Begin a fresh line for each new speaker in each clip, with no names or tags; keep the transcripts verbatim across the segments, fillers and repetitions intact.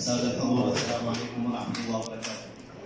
السادة الحضور، السلام عليكم ورحمة الله وبركاته.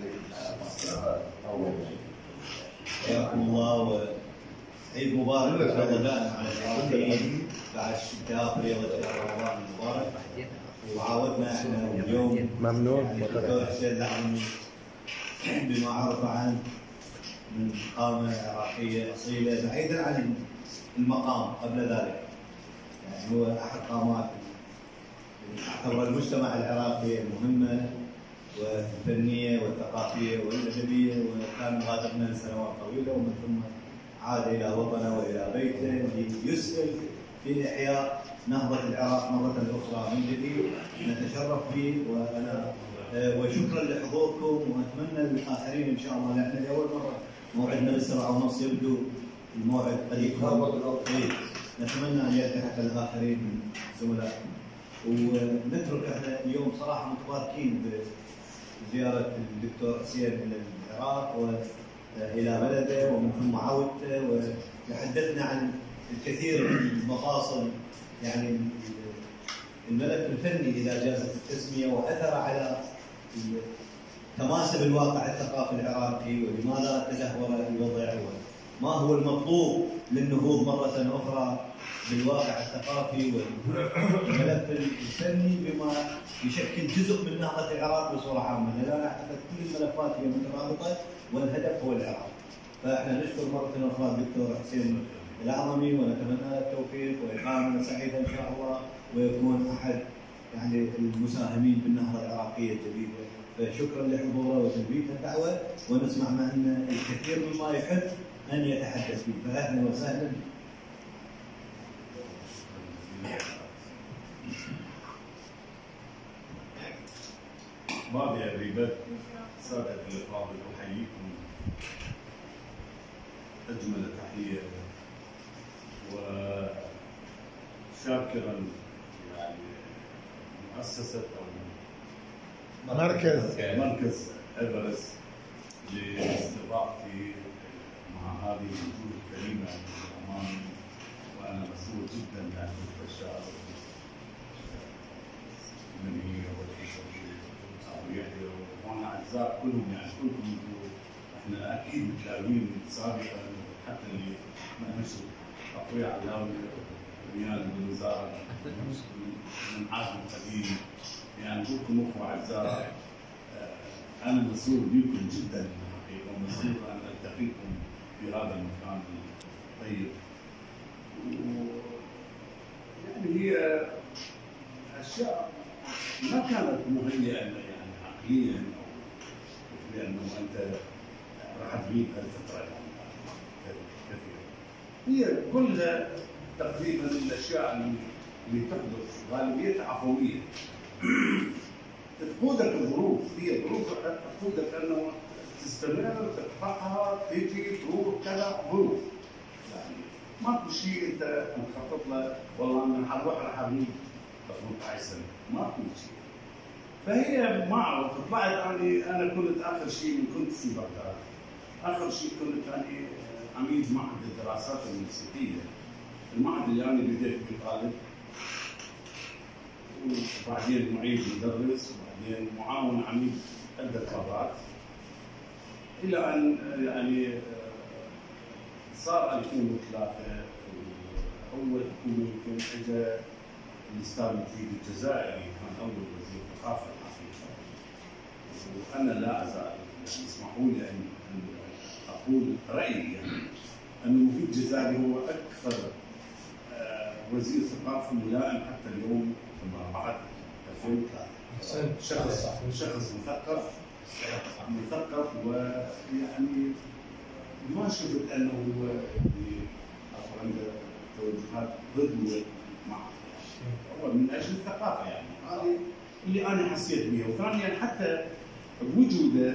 حياكم الله وعيد مبارك غداء على العراقيين بعد انتهاء فريضة رمضان المبارك. وعاودنا احنا اليوم
ممنون
الدكتور حسين العظمي بما عرف عنه من قامة عراقية أصيلة بعيدا عن المقام قبل ذلك. يعني هو أحد قامات اعتبر المجتمع العراقي المهمة والفنية والثقافية والأدبية، وكان غادرنا لسنوات طويلة ومن ثم عاد إلى وطنه وإلى بيته ليسهم في إحياء نهضة العراق مرة أخرى من جديد. نتشرف به وأنا وشكرا لحضوركم، وأتمنى للآخرين إن شاء الله، لأن لأول مرة موعدنا للسبعة ونص يبدو الموعد قريب. نتمنى أن يلتحق الآخرين من زملائكم، ونترك احنا اليوم صراحة متباركين بزيارة الدكتور حسين إلى العراق وإلى بلده ومن ثم عودته، وتحدثنا عن الكثير من المفاصل، يعني الملف الفني إذا جازت التسمية، وأثر على تماسك الواقع الثقافي العراقي ولماذا تدهور الوضع وما هو المطلوب للنهوض مرة أخرى بالواقع الثقافي والملف الفني بما يشكل جزء من نهضة العراق بصورة عامة. لا أعتقد كل الملفات هي مترابطة والهدف هو العراق. فاحنا نشكر مرة أخرى الدكتور حسين العظمي ونتمنى له التوفيق وإقامة سعيدة إن شاء الله، ويكون أحد يعني المساهمين بالنهضة العراقية الجديدة. فشكرا لحضوره وتلبية الدعوة، ونسمع معنا الكثير مما يحب أن يتحدث فيه، فأهلا وسهلا.
بعض يا ريبات سادة الأفاضل، أحييكم أجمل تحية، وشاكرا يعني مؤسسة أو
مركز
مركز إيفرست لاستضافتي مع هذه الوجوه الكريمة من الأمام، وأنا مسرور جدا يعني بالبشار مني ويحيى وانا اعزاء كلهم، يعني كلكم احنا اكيد متلاقين سابقا، حتى اللي ما نشر اخوي علاوي ريال بالوزاره من عهد قديم، يعني كلكم اخوه اعزاء. انا مسرور بكم جدا الحقيقه، ومسرور ان التقيكم في هذا المكان الطيب. يعني هي اشياء ما كانت مهيئه يعني عقليا، او لانه انت راح تغيب هالفتره يعني كثير. هي كلها تقريبا الاشياء اللي تحدث غالبيتها عفويه. تقودك الظروف، هي ظروف تقودك انه تستمر، تقطعها، تيجي تروح كذا، ظروف. يعني ماكو شيء انت مخطط له، والله انا حروح راح اغيب ثمانية عشر سنه، ماكو شيء. فهي ما اعرف، طلعت يعني انا كنت اخر شيء كنت في بغداد، اخر شيء كنت يعني عميد معهد الدراسات الموسيقيه، المعهد اللي انا بديت فيه طالب، وبعدين معيد مدرس، وبعدين معاون عميد عده مرات، الى ان يعني صار ألفين وثلاثة اول حكومه يمكن اجى الاستاذ مفيد الجزائري، كان اول وزير ثقافه الحقيقه. وانا لا ازال يعني اسمحوا لي ان اقول رايي، يعني ان مفيد الجزائري هو اكثر وزير ثقافه ملائم حتى اليوم فيما بعد ألفين وثلاثة. شخص شخص مثقف مثقف ويعني ما شفت انه عنده توجهات ضد مع هو من اجل الثقافه، يعني هذه اللي انا حسيت بها. وثانيا حتى بوجوده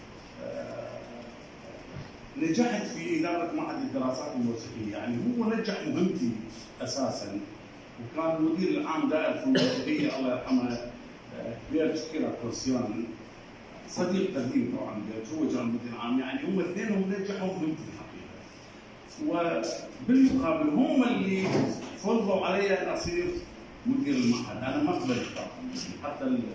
نجحت في اداره معهد الدراسات الموسيقيه، يعني هو نجح مهمتي اساسا، وكان المدير العام دائره الموسيقيه الله يرحمه بيرج كيرا كورسيان، صديق قديم طبعا بيرج، هو كان المدير العام، يعني هم اثنينهم نجحوا مهمتي الحقيقه. وبالمقابل هم اللي فرضوا علي ان اصير مدير المعهد، انا ما قبلت طبعا، حتى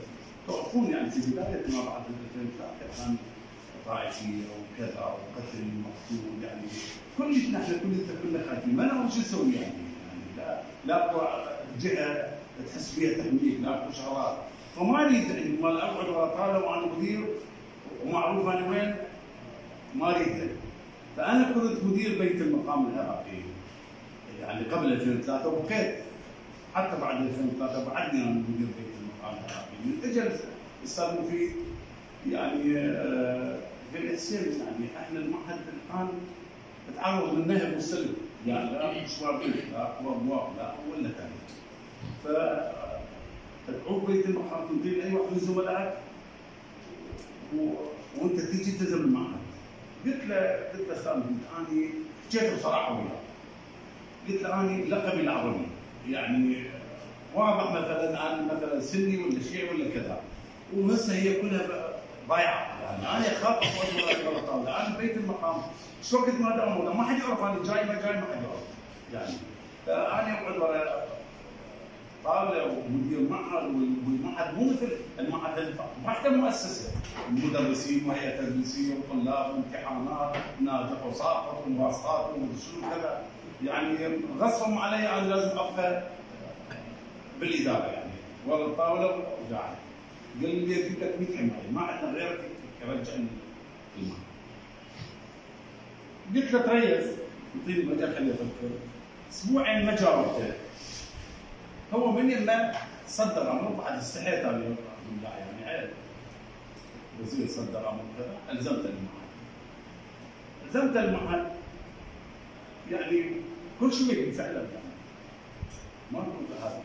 توقفون يعني في بدايه ما بعد ألفين وثلاثة كان طائفيه وكذا وقتل مقتول يعني كلنا احنا كلنا كلنا خايفين ما نعرف شو نسوي يعني, يعني لا لا اكو جهه تحس فيها تحميك لا اكو شغلات فما اريد يعني مال اقعد ورا طالب وانا مدير ومعروف انا وين ما اريد. فانا كنت مدير بيت المقام العراقي يعني قبل ألفين وثلاثة وبقيت حتى بعد ألفين وثلاثة بعدني انا مدير بيت المقام العراقي من اجل استاذ مفيد يعني في الحسين يعني احنا المعهد الان تعرض للنهب والسلب يعني لا شواربين لا ابواب لا ولا ثاني. ف تدعوك بيت المقام تدير اي واحد من زملائك و... وانت تيجي تلزم المعهد. قلت له قلت له استاذ اني حكيت بصراحه وياه قلت له اني لقبي العربي يعني واضح مثلا انا مثلا سني ولا شيء ولا كذا وهسه هي كلها ضايعه يعني انا اخاف اقعد ورا طاوله انا بيت المقام شو وقت ما دعمونا ما حد يعرف انا جاي ما جاي ما حد يعرف يعني فانا اقعد ورا طاوله ومدير معهد والمعهد مو مثل المعهد واحده مؤسسه المدرسين وهيئه تدريسيه وطلاب وامتحانات ناجح وساقط ومواصفات وشنو كذا يعني غصبا علي انا لازم ابقى بالاداره يعني ورا الطاوله وقاعد. قال لي اجيب لك مية حمايه ما عندنا غيرك يرجع المعهد. قلت له تريث يعطيني مجال خليني افكر اسبوعين ما جاوبته هو من يما صدر امر بعد استحيت انا الحمد لله يعني عيب وزير صدر امر كذا الزمت المعهد الزمت المعهد يعني كل شيء فعلا يعني ما كنت هذا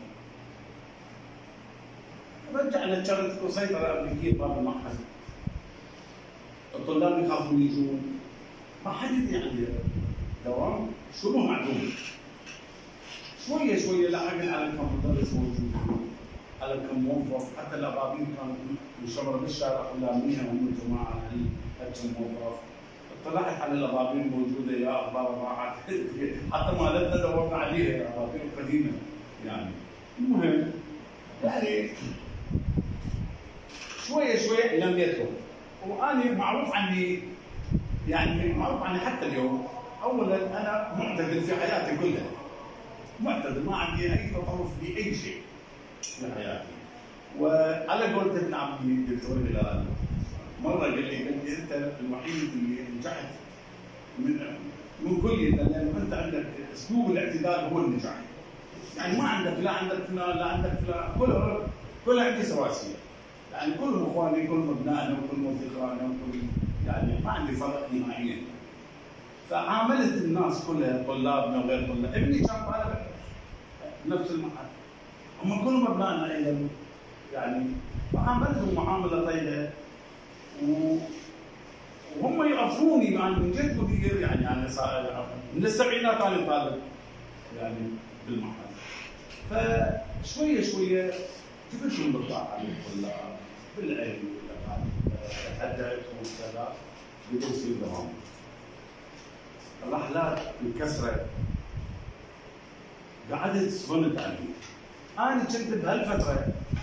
رجعنا كانت سيطره امريكيه باب المعهد الطلاب يخافون يجون ما حد يعني دوام شبه معدوم شويه شويه لاحقنا على كم مدرس موجود على كم موظف حتى الابابيل كانوا يشمروا بالشارع قداميها هم الجماعه كم موظف طلعت على الابابيل موجوده يا اخبار راحت حتى ما لنا دورنا عليها الابابيل القديمه يعني المهم يعني شويه شويه لم يترك وانا معروف عني يعني معروف عني حتى اليوم اولا انا معتدل في حياتي كلها معتدل ما عندي اي تطرف في اي شيء في حياتي وعلى قولة ابن عمي الدكتور هلال مره قال لي قال لي انت الوحيد اللي نجحت من من كل لانه انت عندك اسلوب الاعتدال هو النجاح يعني ما عندك لا عندك فلان لا عندك فلان كله كله عندي سواسيه يعني كلهم اخواني كلهم ابنائنا وكلهم اصدقائنا وكل يعني ما عندي فرق نهائيا. فعاملت الناس كلها طلابنا وغير طلاب ابني كان طالب نفس المعهد هم كلهم ابنائنا ايضا يعني فعاملتهم معامله طيبه وهم يعرفوني يعني من جد مدير يعني انا صار من السبعينات انا طالب يعني بالمعهد. فشويه شويه جبت لهم بالطاعه للطلاب بالعلم هدأتهم وكذا بدون يصير دوام. الرحلات الكسره قعدت صغنت علي. انا كنت بهالفتره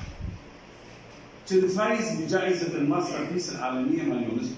كنت فايز بجائزه الماستر بيس العالميه مال اليونسكو.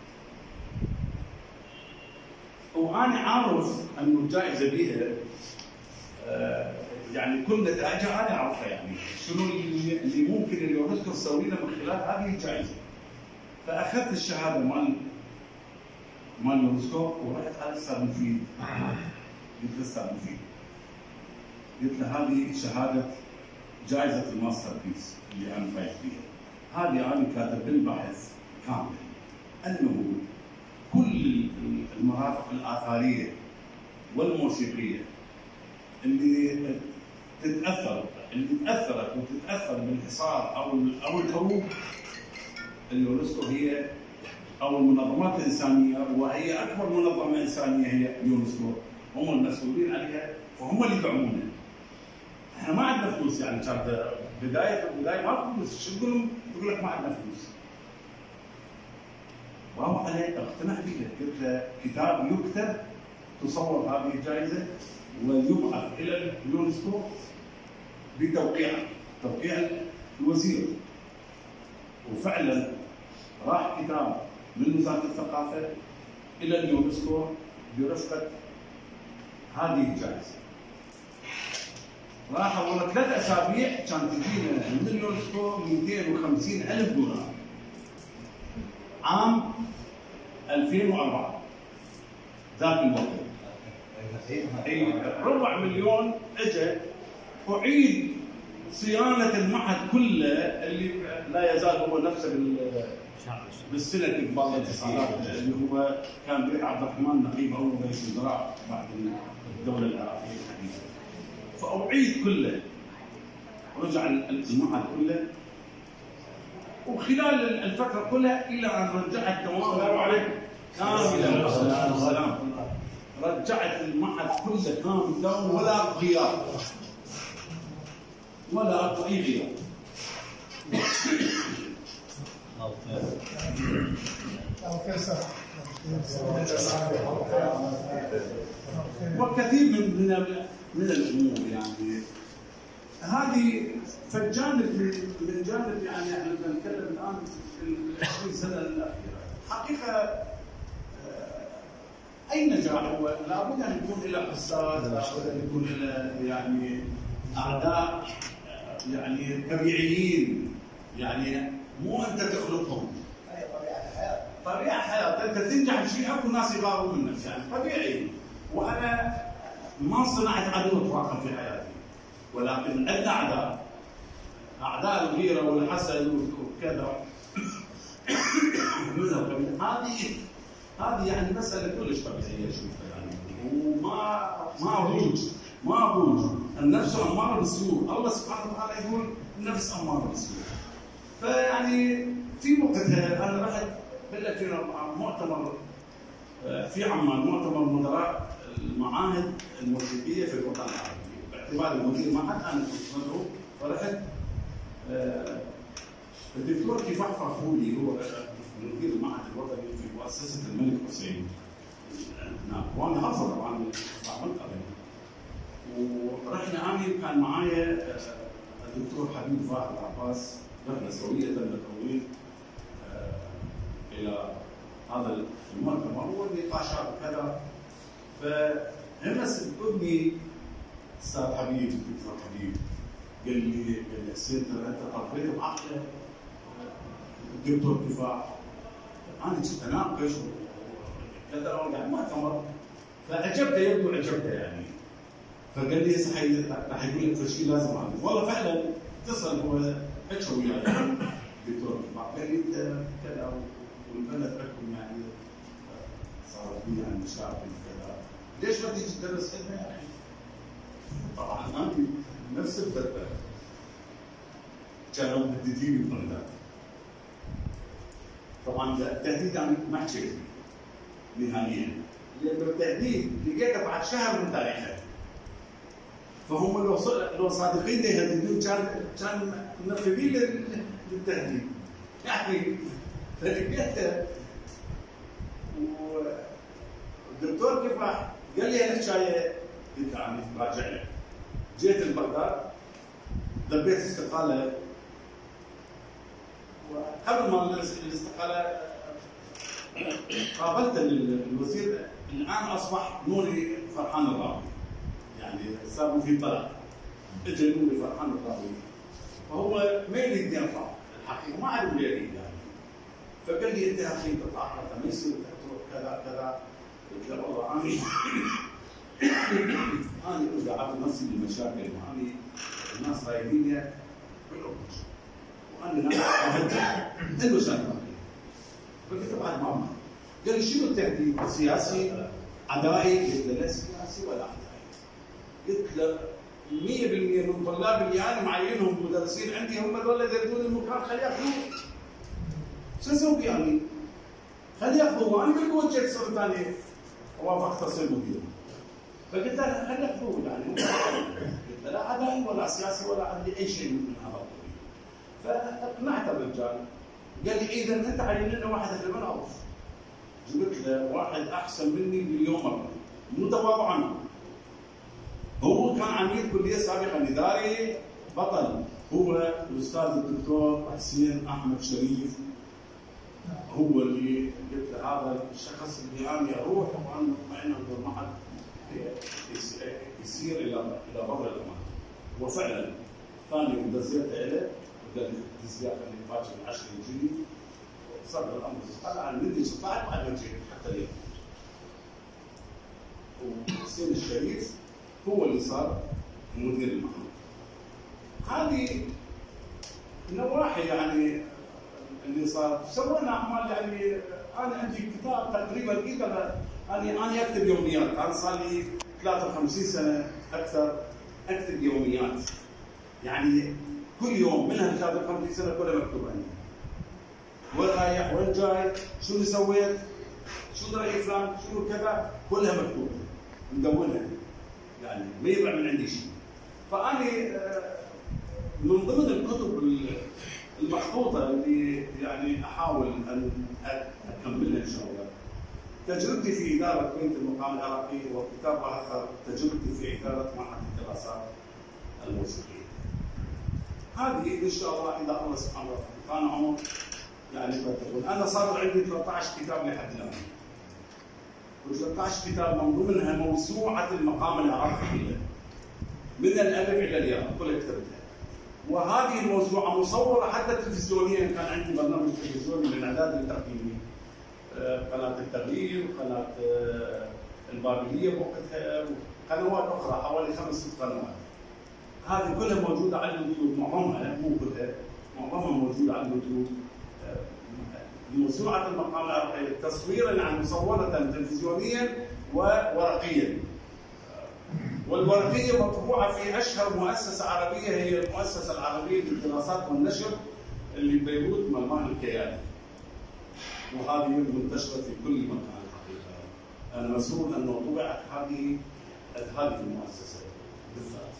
وانا عارف انه الجائزه بيها آه يعني كل نتائجها انا اعرفها يعني شنو اللي, اللي ممكن اليونسكو تسوي لنا من خلال هذه الجائزه. فاخذت الشهاده مال مال اليونسكو ورحت على الاستاذ مفيد قلت له استاذ مفيد قلت له هذه شهاده جائزه الماستر بيس اللي انا فايز بيها. هذه انا كاتب بالبحث كامل انه كل المرافق الاثريه والموسيقيه اللي تتاثر اللي تاثرت وتتاثر بالحصار او او الحروب اليونسكو هي او المنظمات الانسانيه وهي اكبر منظمه انسانيه هي اليونسكو هم المسؤولين عليها وهم اللي يدعمونها. احنا ما عندنا فلوس يعني كانت بدايه البدايه ما فلوس شو تقول لهم؟ يقول لك ما عندنا فلوس. وهو عليه اقتنع فيها قلت له كتاب يكتب تصور هذه الجائزه ويبعث الى اليونسكو بتوقيع توقيع الوزير وفعلا راح كتاب من وزاره الثقافه الى اليونسكو برفقه هذه الجائزه. راح اول ثلاث اسابيع كان تجينا من اليونسكو مئتين وخمسين الف دولار. عام ألفين وأربعة ذاك الوقت اي ربع مليون اجى اعيد صيانه المعهد كله اللي لا يزال هو نفسه بال بالسنه قبل الاتصالات اللي هو كان بيت عبد الرحمن نقيب اول رئيس وزراء بعد الدوله العراقيه الحديثه. فاعيد كله رجع المعهد كله، وخلال الفتره كلها الى ان رجعت تماما كاملا. السلام رجعت المعهد كله كاملا ولا غياب ولا اكو اي غياب. وكثير من من من الامور يعني هذه فالجانب من جانب يعني احنا بنتكلم الان في العشرين سنه الاخيره. حقيقه اي نجاح هو لابد ان يكون له حساد، لابد ان يكون له يعني اعداء يعني طبيعيين، يعني مو انت تخلقهم. طبيعه حياه، انت تنجح بشيء اكو ناس يغاروا منك يعني طبيعي. وانا ما صنعت عدو اطلاقا في حياتي، ولكن عندنا اعداء، اعداء الغيره والحسد وكذا. هذه هذه يعني مساله كلش طبيعيه اشوفها يعني، وما ما ابوج ما ابوج النفس اماره بالسوء، الله سبحانه وتعالى يقول النفس اماره بالسوء. فيعني في وقتها انا رحت بال ألفين وأربعة مؤتمر في عمان، مؤتمر مدراء المعاهد الموسيقيه في الوطن العربي، باعتباري مدير معهد انا كنت مدعو. فرحت الدكتور كفاح فخوري هو مدير المعهد الوطني في مؤسسه الملك حسين هناك، وانا حاضر طبعا صاحب القضيه. ورحنا اني وكان معايا الدكتور حبيب فاحل العباس، رحنا سويه للتطوير الى هذا المؤتمر والنقاشات وكذا. فهم ابني استاذ حبيب دكتور حبيب قال لي قال لي حسين ترى انت قضيت بعقله الدكتور كفاح. انا كنت اناقش وكذا وارجع المؤتمر، فعجبته يبدو عجبته يعني. فقال لي هسه راح يقول لك شيء لازم اعرف. والله فعلا اتصل هو حكى وياي الدكتور كفاح قال لي انت كذا والبلد عندكم يعني صارت فيه يعني مشاكل وكذا، ليش ما تيجي تدرس لنا يا اخي؟ طبعا انا نفس الفتره كانوا مهدديني ببغداد. طبعا التهديد انا ما حكيت نهائيا، لانه التهديد لقيته بعد شهر من تاريخه. فهم لو لو صادقين يهددون كان كان منفذين للتهديد يعني. فلقيته والدكتور كفاح قال لي الحكايه قلت عني راجع لك. جيت لبغداد دبيت استقاله، وقبل ما الاستقاله قابلت الوزير الان اصبح نوري فرحان الراوي، يعني صار في طلب اجى نوري فرحان الراوي، فهو ما يريد يرفع الحقيقه، ما عاد يريد يعني. فقال لي انت يا اخي تطلع ما يصير تروح كذا كذا. قلت له والله انا انا قاعد نفسي بالمشاكل، واني الناس رايديني بالعروج، وانا اهدد انه سنه. قلت له بعد ما قال لي شنو التهديد؟ سياسي عدائي؟ قلت له لا سياسي ولا عدائي. قلت له مئة بالمئة من طلاب اللي انا معينهم مدرسين عندي هم دول اللي يريدون المكان، خليه ياخذوه. شو اسوي يعني؟ خليه ياخذوه. انا بالقوه جيت سنه ثانيه وافقت اصير مدير. فقلت له خليه ياخذوه يعني. قلت له لا عدائي ولا سياسي ولا عندي اي شيء من هذا. فاقنعت الرجال. قال لي اذا انت عين لنا واحد احنا ما نعرف. جبت له واحد احسن مني مليون مره، مو تواضعا. هو كان عميد كليه سابقا اداري بطل هو الاستاذ الدكتور حسين احمد شريف هو اللي قلت له هذا الشخص اللي انا اروح وانا مطمئن انه ما حد يسير الى الى بر الامان. وفعلا ثاني يوم دزيته له وقال لي دزيته اللي باكر العشر يجيني صار الامر قال عن بدي استطعت بعد ما جيت حتى اليوم. وحسين الشريف هو اللي صار مدير المحل. هذه نواحي يعني اللي صار. سوينا اعمال يعني انا عندي كتاب تقريبا كذا يعني انا اكتب يوميات، انا صار لي ثلاثة وخمسين سنه اكثر اكتب يوميات. يعني كل يوم منها ثلاثة وخمسين سنه كلها مكتوب عندي. وين رايح؟ وين جاي؟ شو اللي سويت؟ شو راي فلان؟ شو كذا؟ كلها مكتوبه. مدونها. يعني ما يطلع من عندي شيء. فاني من ضمن الكتب المخطوطه اللي يعني احاول ان اكملها ان شاء الله تجربتي في اداره بنك المقام العراقي، وكتاب اخر تجربتي في اداره معهد الدراسات الموسيقيه. هذه ان شاء الله اذا الله سبحانه وتعالى كان عمر يعني تكون. انا صار عندي ثلاثة عشر كتاب لحد الان. و13 كتاب من ضمنها موسوعه المقام العراقي كلها. من الالف الى الياء كلها كتبتها. وهذه الموسوعه مصوره حتى تلفزيونيا، كان عندي برنامج تلفزيوني للاعداد التقييمي. قناه التغيير وقناه البابليه بوقتها وقنوات اخرى حوالي خمس ست قنوات. هذه كلها موجوده على اليوتيوب، معظمها مو كلها، معظمها موجوده على اليوتيوب. موسوعه المقام العراقي تصويرا عن مصوره تلفزيونيا وورقيا. والورقيه مطبوعه في اشهر مؤسسه عربيه هي المؤسسه العربيه للدراسات والنشر اللي ببيروت ملمان الكياني. وهذه منتشره في كل مكان الحقيقه. انا مسؤول انه طبعت هذه هذه المؤسسه بالذات.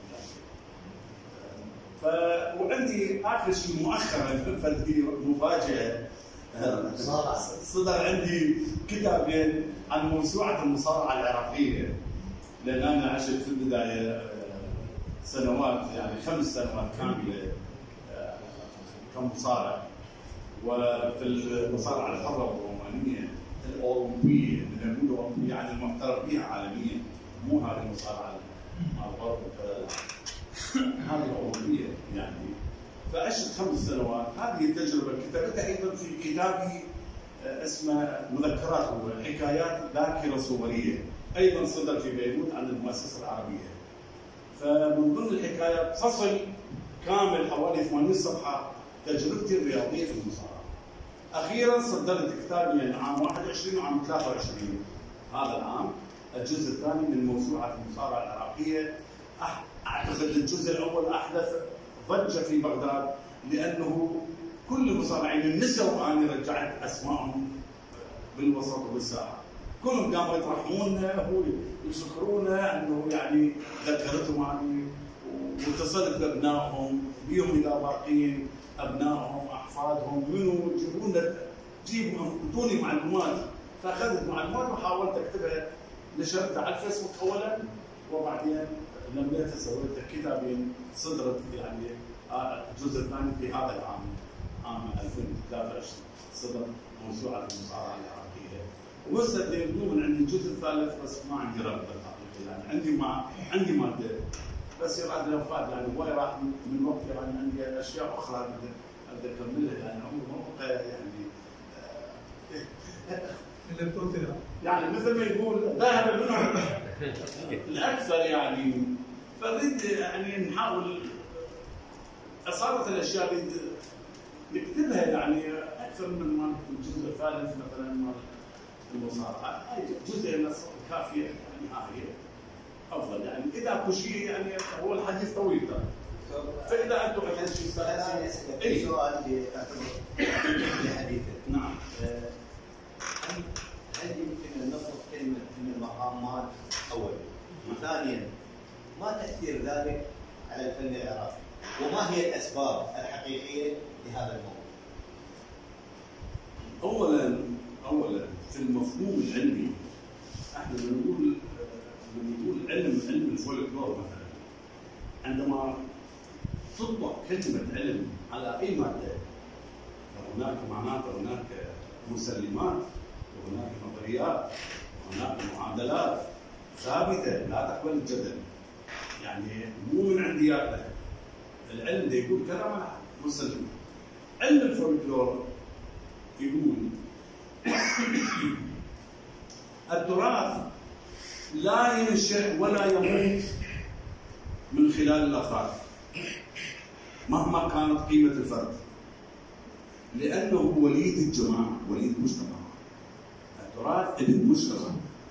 ف وعندي اخر شيء مؤخرا فدي مفاجاه صدر عندي كتابين عن موسوعه المصارعه العراقيه. لان انا عشت في البدايه سنوات يعني خمس سنوات كامله كمصارع، وفي المصارعه الحره والرومانيه الاوروبيه اللي نقولوا يعني المعترف بها عالميا، مو هذه المصارعه مع الغرب هذه الاوروبيه يعني. فعشت خمس سنوات. هذه التجربه كتبتها ايضا في كتابي اسمه مذكرات وحكايات ذاكره صوريه، ايضا صدر في بيروت عن المؤسسه العربيه. فمن ضمن الحكايات فصل كامل حوالي ثمانين صفحه تجربتي الرياضيه في المصارعه. اخيرا صدرت كتابي يعني عام واحد وعشرين وعام ثلاثة وعشرين هذا العام الجزء الثاني من موسوعه المصارعه العراقيه. اعتقد الجزء الاول احدث ضجه في بغداد لانه كل المصارعين النساء وانا رجعت اسمائهم بالوسط وبالساحه. كلهم قاموا يطرحوننا ويشكرونا انه يعني ذكرتهم عني واتصلت بابنائهم بيهم اذا باقين ابنائهم احفادهم منو يجيبوا لنا جيبوا اعطوني معلومات. فاخذت معلومات وحاولت اكتبها، نشرتها على الفيسبوك اولا وبعدين لميتها سويتها كتابين صدرت يعني الجزء الثاني في هذا العام عام ألفين وثلاثة وعشرين صدر موسوعه المصارعه العراقيه. وصلت يقولون من عندي الجزء الثالث بس ما عندي رغبه الحقيقه يعني عندي ما عندي ماده بس يراد لو فات يعني هواي راح من وقت يعني عندي اشياء اخرى بدي اكملها يعني عمري ما بقى يعني
اللي بتقول
يعني مثل ما يقول ذهب منهم الاكثر يعني. فنريد يعني نحاول صارت الاشياء اللي نكتبها يعني اكثر من ما الجزء الثالث مثلا مال المصارعه، جزء كافيه يعني هاي افضل يعني. اذا اكو شيء يعني هو الحديث طويل ترى. فاذا انتم عندكم شيء
اسالك اي سؤال اللي اعتبر في حديثك.
نعم.
هل يمكن ان نصف كلمه من المقامات اولا؟ ثانيا ما تاثير ذلك على الفن العراقي؟ وما هي الاسباب الحقيقيه لهذا الموضوع؟
اولا اولا في المفهوم العلمي احنا بنقول بنقول علم علم الفولكلور مثلا عندما تطلق كلمه علم على اي ماده هناك معناته هناك مسلمات وهناك نظريات وهناك معادلات ثابته لا تقبل الجدل. يعني مو من عندياتنا. العلم ده يقول كلام مسلم. علم الفولكلور يقول التراث لا ينشأ ولا يموت من خلال الافراد مهما كانت قيمه الفرد، لانه هو وليد الجماعه، وليد المجتمع. التراث ابن المجتمع،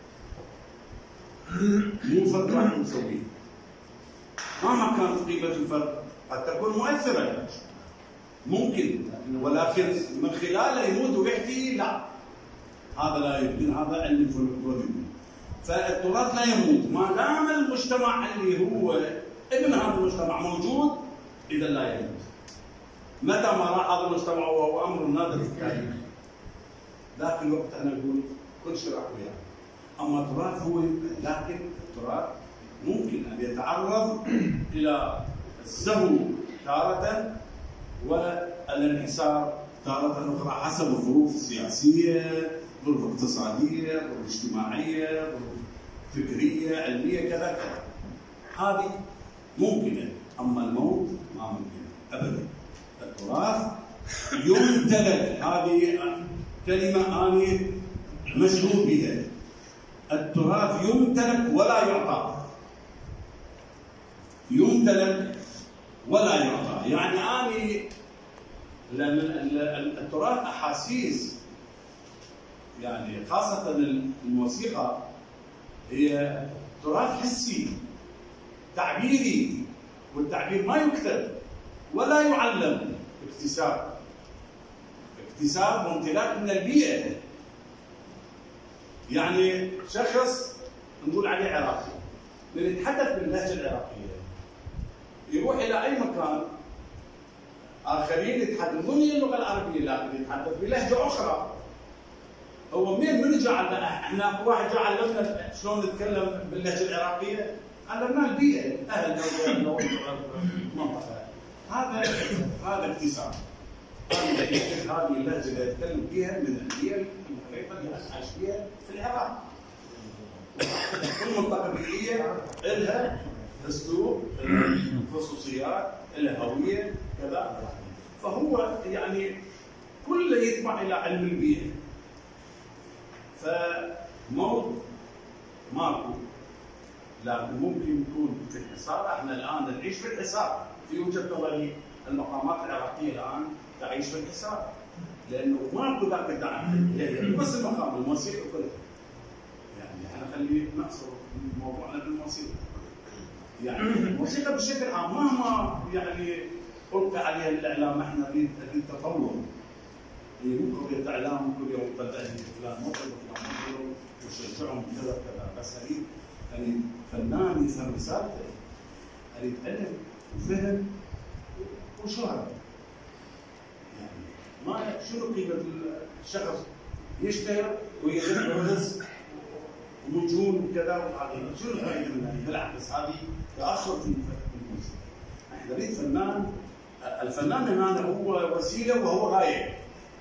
مو فرد راح يسويه. مهما كانت قيمه الفرد قد تكون مؤثره ممكن، ولكن من خلاله يموت ويحكي لا، هذا لا يمكن. هذا علم الفولكلور. فالتراث لا يموت ما دام المجتمع اللي هو ابن هذا المجتمع موجود، اذا لا يموت. متى ما راح هذا المجتمع وهو امر نادر في التاريخ، ذاك الوقت انا اقول كل شيء راح وياه. اما التراث هو، لكن التراث ممكن ان يتعرض الى الزهو تارة والانحسار تارة اخرى حسب الظروف السياسيه، ظروف اقتصاديه، ظروف اجتماعيه، ظروف فكريه، علميه، كذا كذا. هذه ممكنه، اما الموت ما ممكن ابدا. التراث يمتلك، هذه كلمه انا مشهور بها. التراث يمتلك ولا يعطى. يمتلك ولا يعطى، يعني اني لان التراث احاسيس، يعني خاصه الموسيقى هي تراث حسي تعبيري، والتعبير ما يكتب ولا يعلم، اكتساب اكتساب وامتلاك من البيئه. يعني شخص نقول عليه عراقي من يتحدث باللهجه العراقيه يروح الى اي مكان اخرين يتحدثون اللغه العربيه لكن يتحدث بلهجه اخرى. هو من من جعل احنا واحد جاء علمنا شلون نتكلم باللهجه العراقيه؟ علمنا البيئه، اهل المنطقه. هذا هذا اكتساب. هذه اللهجه اللي يتكلم فيها من البيئه المحيطه اللي عايش فيها في العراق. كل منطقه بيئيه لها اسلوب، خصوصيات، لها هويه كذا. فهو يعني كله يتبع الى علم البيئه. فموت ماكو، لكن ممكن يكون في الحصار. احنا الان نعيش في الحصار في وجهه نظري. المقامات العراقيه الان تعيش في الحصار لانه ماكو ذاك الدعم. بس المقام الموسيقى كلها، يعني احنا خلي نقصر موضوعنا بالموسيقى. يعني الموسيقى بشكل عام مهما يعني ألقى عليها الاعلام، احنا نريد التطور. هي مو قضيه اعلام كل يوم طلع لي فلان مطرب وفلان مطرب وشجعهم كذا كذا، بس اريد اريد فنان يفهم رسالته، اريد علم وفهم وشهره. يعني ما شنو قيمه الشخص يشتهر ويغني رقص ونجوم وكذا وهذا، شنو الفائده منها؟ بالعكس هذه تاثر في الموسيقى. احنا نريد فنان. الفنان هنا هو وسيله وهو غايه.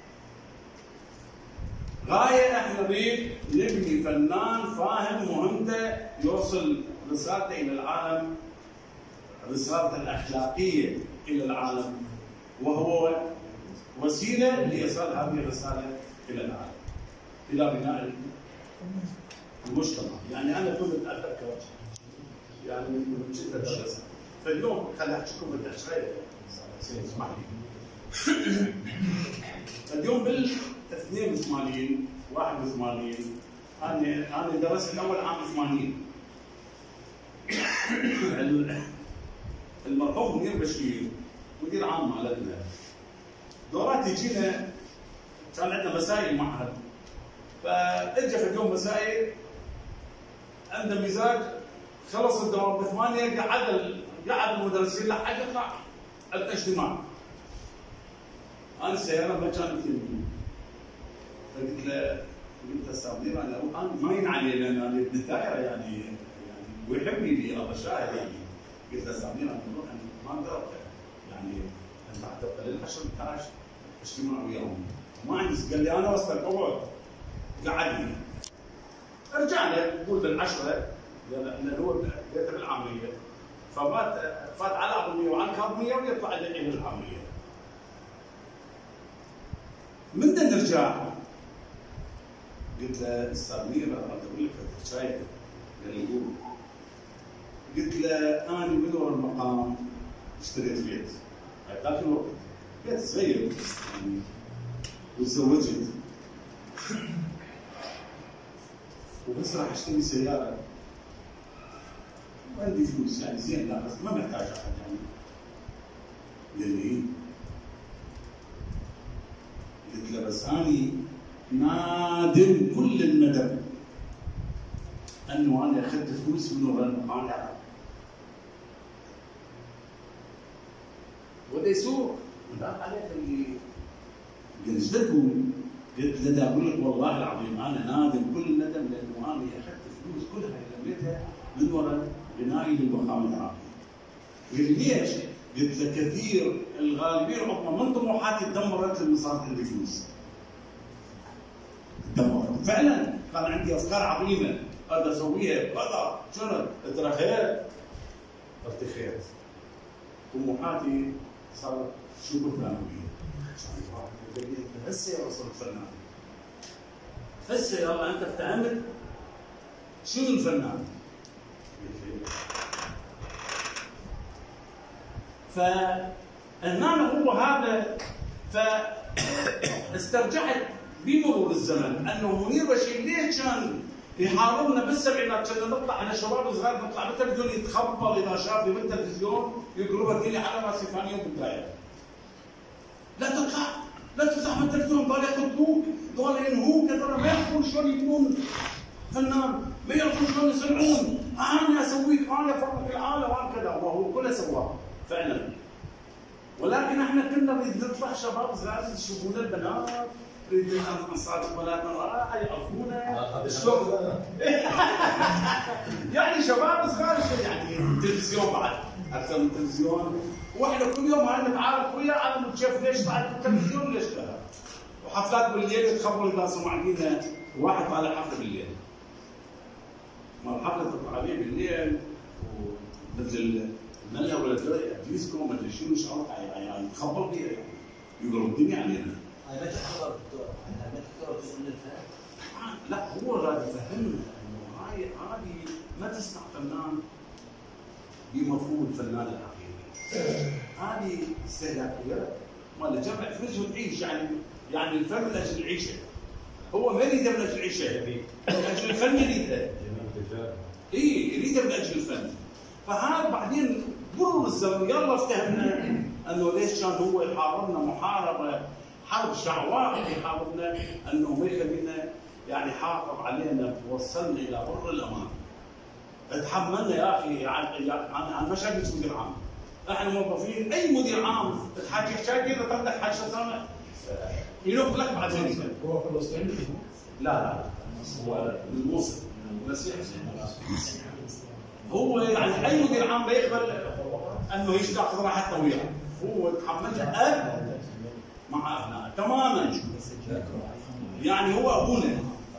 غايه احنا نريد نبني فنان فاهم مهمته، يوصل رسالته الى العالم، رسالته الاخلاقيه الى العالم، وهو وسيله لايصال هذه الرساله الى العالم، الى بناء المجتمع. يعني انا كنت اتذكر يعني من كنت ادرس فاليوم خليني احكيكم بالتشريح اسمح لي. اليوم بال اثنين وثمانين واحد وثمانين انا انا درست الاول عام ثمانين. المرحوم منير بشير مدير عام مالتنا دورات يجينا، كان عندنا مسائل معهد، فاجى في اليوم مسائل عنده مزاج، خلص الدوام بثمانيه قعد قعد المدرسين لحد يطلع الاجتماع. انا السياره ما كانت يمكن، فقلت له قلت له استاذ منير انا انا ما ينعلي لان انا ابن الدائره يعني يعني ويحبني لي ابا شاهد يعني. قلت له استاذ منير انا ما اقدر تبقى للعشرة اثنا عشر اجتماع وياهم ما عندي. قال لي انا وصلت اقعد قعدني رجعنا نقول بالعشره لان هو بيته بالعاميه فمات فات على اغنيه وعن كاظميه ويطلع الى العاميه. من نرجع قلت له استاذ مير انا اقول لك شايف قال لي قول. قلت له انا من ورا المقام اشتريت بيت ذاك الوقت بيت صغير يعني وتزوجت وبس راح اشتري سياره ما عندي فلوس يعني زين لا بس ما محتاج احد يعني. قال لي قلت له بس اني نادم كل الندم انه انا اخذت فلوس من وراء المقام وده يسوق لا عليك اللي قال ايش تقول؟ قلت له اقول لك والله العظيم انا نادم كل الندم لانه انا اخذت فلوس كلها اللي لميتها من وراء بنائي للمقام العراقي. قال لي ليش؟ قلت له كثير الغالبيه العظمى من طموحاتي تدمرت لما صارت عندي فلوس. تدمرت فعلا كان عندي افكار عظيمه هذا اسويها كذا شنو اترخيت ارتخيت طموحاتي صارت شبه ثانويه. قال لي انت هسه يا وصلت فنان هسه يلا انت افتهمت شنو الفنان؟ فهنا هو هذا فاسترجعت بمرور الزمن انه منير بشير ليش كان يحاربنا بالسبعينات كنا نطلع على شباب صغار نطلع بالتلفزيون يتخبل اذا شافني بالتلفزيون يقلب الدنيا على راسي ثاني يوم بالدايره. لا تطلع لا تطلع من التلفزيون طالع يقتلوك طالع ينهوك ترى ما يعرفون شلون يكون فنان ما يعرفون شلون يصنعون انا اسويك انا افرق العالم وهكذا وهو كله سواه فعلا. ولكن احنا كنا نريد نطلع شباب صغار يشوفون البنات نريد نصادق بناتنا راح يعرفونا شلون يعني شباب صغار يعني تلفزيون بعد اكثر من تلفزيون واحنا كل يوم هاي نتعارف وياه على كيف ليش طلعت بالتلفزيون ليش لا. وحفلات بالليل يتخبروا اذا سمعوا عندنا واحد طالع حفله بالليل. ما الحفله تطلع عليه بالليل ومثل الملهى ولا ديسكو ما ادري شنو شغلات يعني يتخبر بيها يعني يقولوا الدنيا علينا.
هاي ما تعتبر ما تعتبر جزء من الفن؟
لا هو راد يفهمنا انه هاي هذه ما تصنع فنان بمفهوم الفنان الحقيقي. هذه استهلاكيات مال جمع فلوس وتعيش يعني يعني الفن من اجل العيشه. هو ما يريده من اجل العيشه من اجل الفن يريده. اي يريده من اجل الفن. فهذا بعدين مرور الزمن يلا افتهمنا انه ليش كان هو يحاربنا محاربه حرب شعواء يحاربنا انه ما يخلينا يعني حافظ علينا وصلنا الى بر الامان. تحملنا يا اخي عن عن مشاكل مدير عام. احنا موظفين اي مدير عام تحكي حكايه اذا بدك حاجه سنه ينوب لك بعد ذلك.
هو فلسطيني؟
لا لا هو الموصل مسيحي. هو يعني اي مدير عام بيقبل انه ياخذ راحته وياه. هو تحملنا اب مع ابنائه تماما. يعني هو ابونا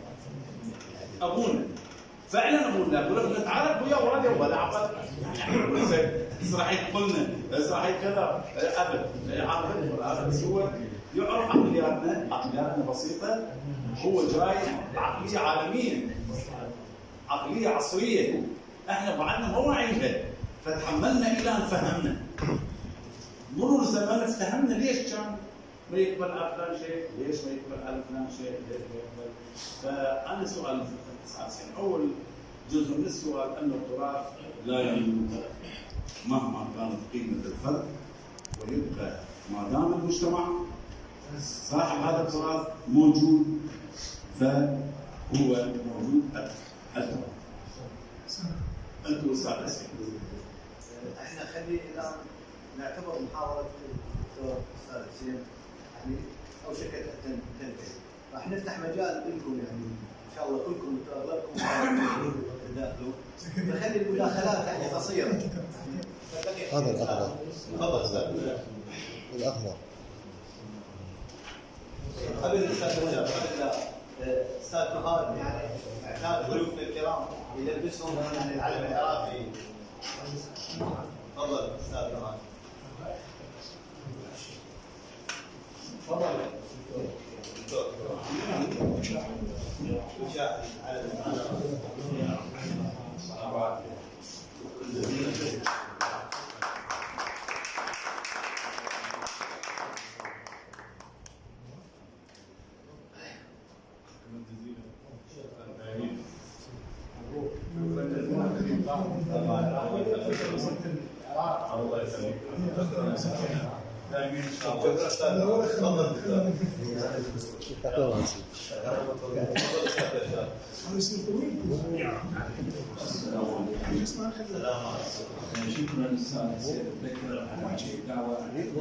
ابونا فعلا ابونا ولما نتعارك وياه وراده ولا عبد يعني اسرائيل قلنا اسرائيل كذا ابد عارف ولا بس هو يعرف عقلياتنا عقلياتنا بسيطه. هو جاي عقليه عالميه عقليه عصريه احنا بعدنا ما واعيينها فتحملنا الى ان فهمنا. مرور الزمان افتهمنا ليش كان ما يقبل على فلان شيء، ليش ما يقبل على فلان شيء، ليش ما يقبل. فانا سؤال تسعة وتسعين اول جزء من السؤال ان التراث لا يموت مهما كانت قيمه الفرد ويبقى ما دام المجتمع صاحب هذا التراث موجود فهو موجود حتى انتم استاذ حسين.
احنا خلي الان نعتبر محاضره الدكتور استاذ حسين يعني او شركه تنتهي. راح نفتح مجال لكم يعني ان شاء الله كلكم اغلبكم تداخلوا فخلي المداخلات يعني قصيره.
تفضل تفضل.
تفضل استاذ.
الأخضر.
قبل الاستاذ رجب قبل لا استاذ فهد يعني اعتاد ضيوفنا الكرام يلبسهم يعني العلم العراقي. تفضل استاذ فهد. تفضل دكتور. وشاهد على
الله يسلمك.
شكرا استاذ سيد الذكر على الدعوه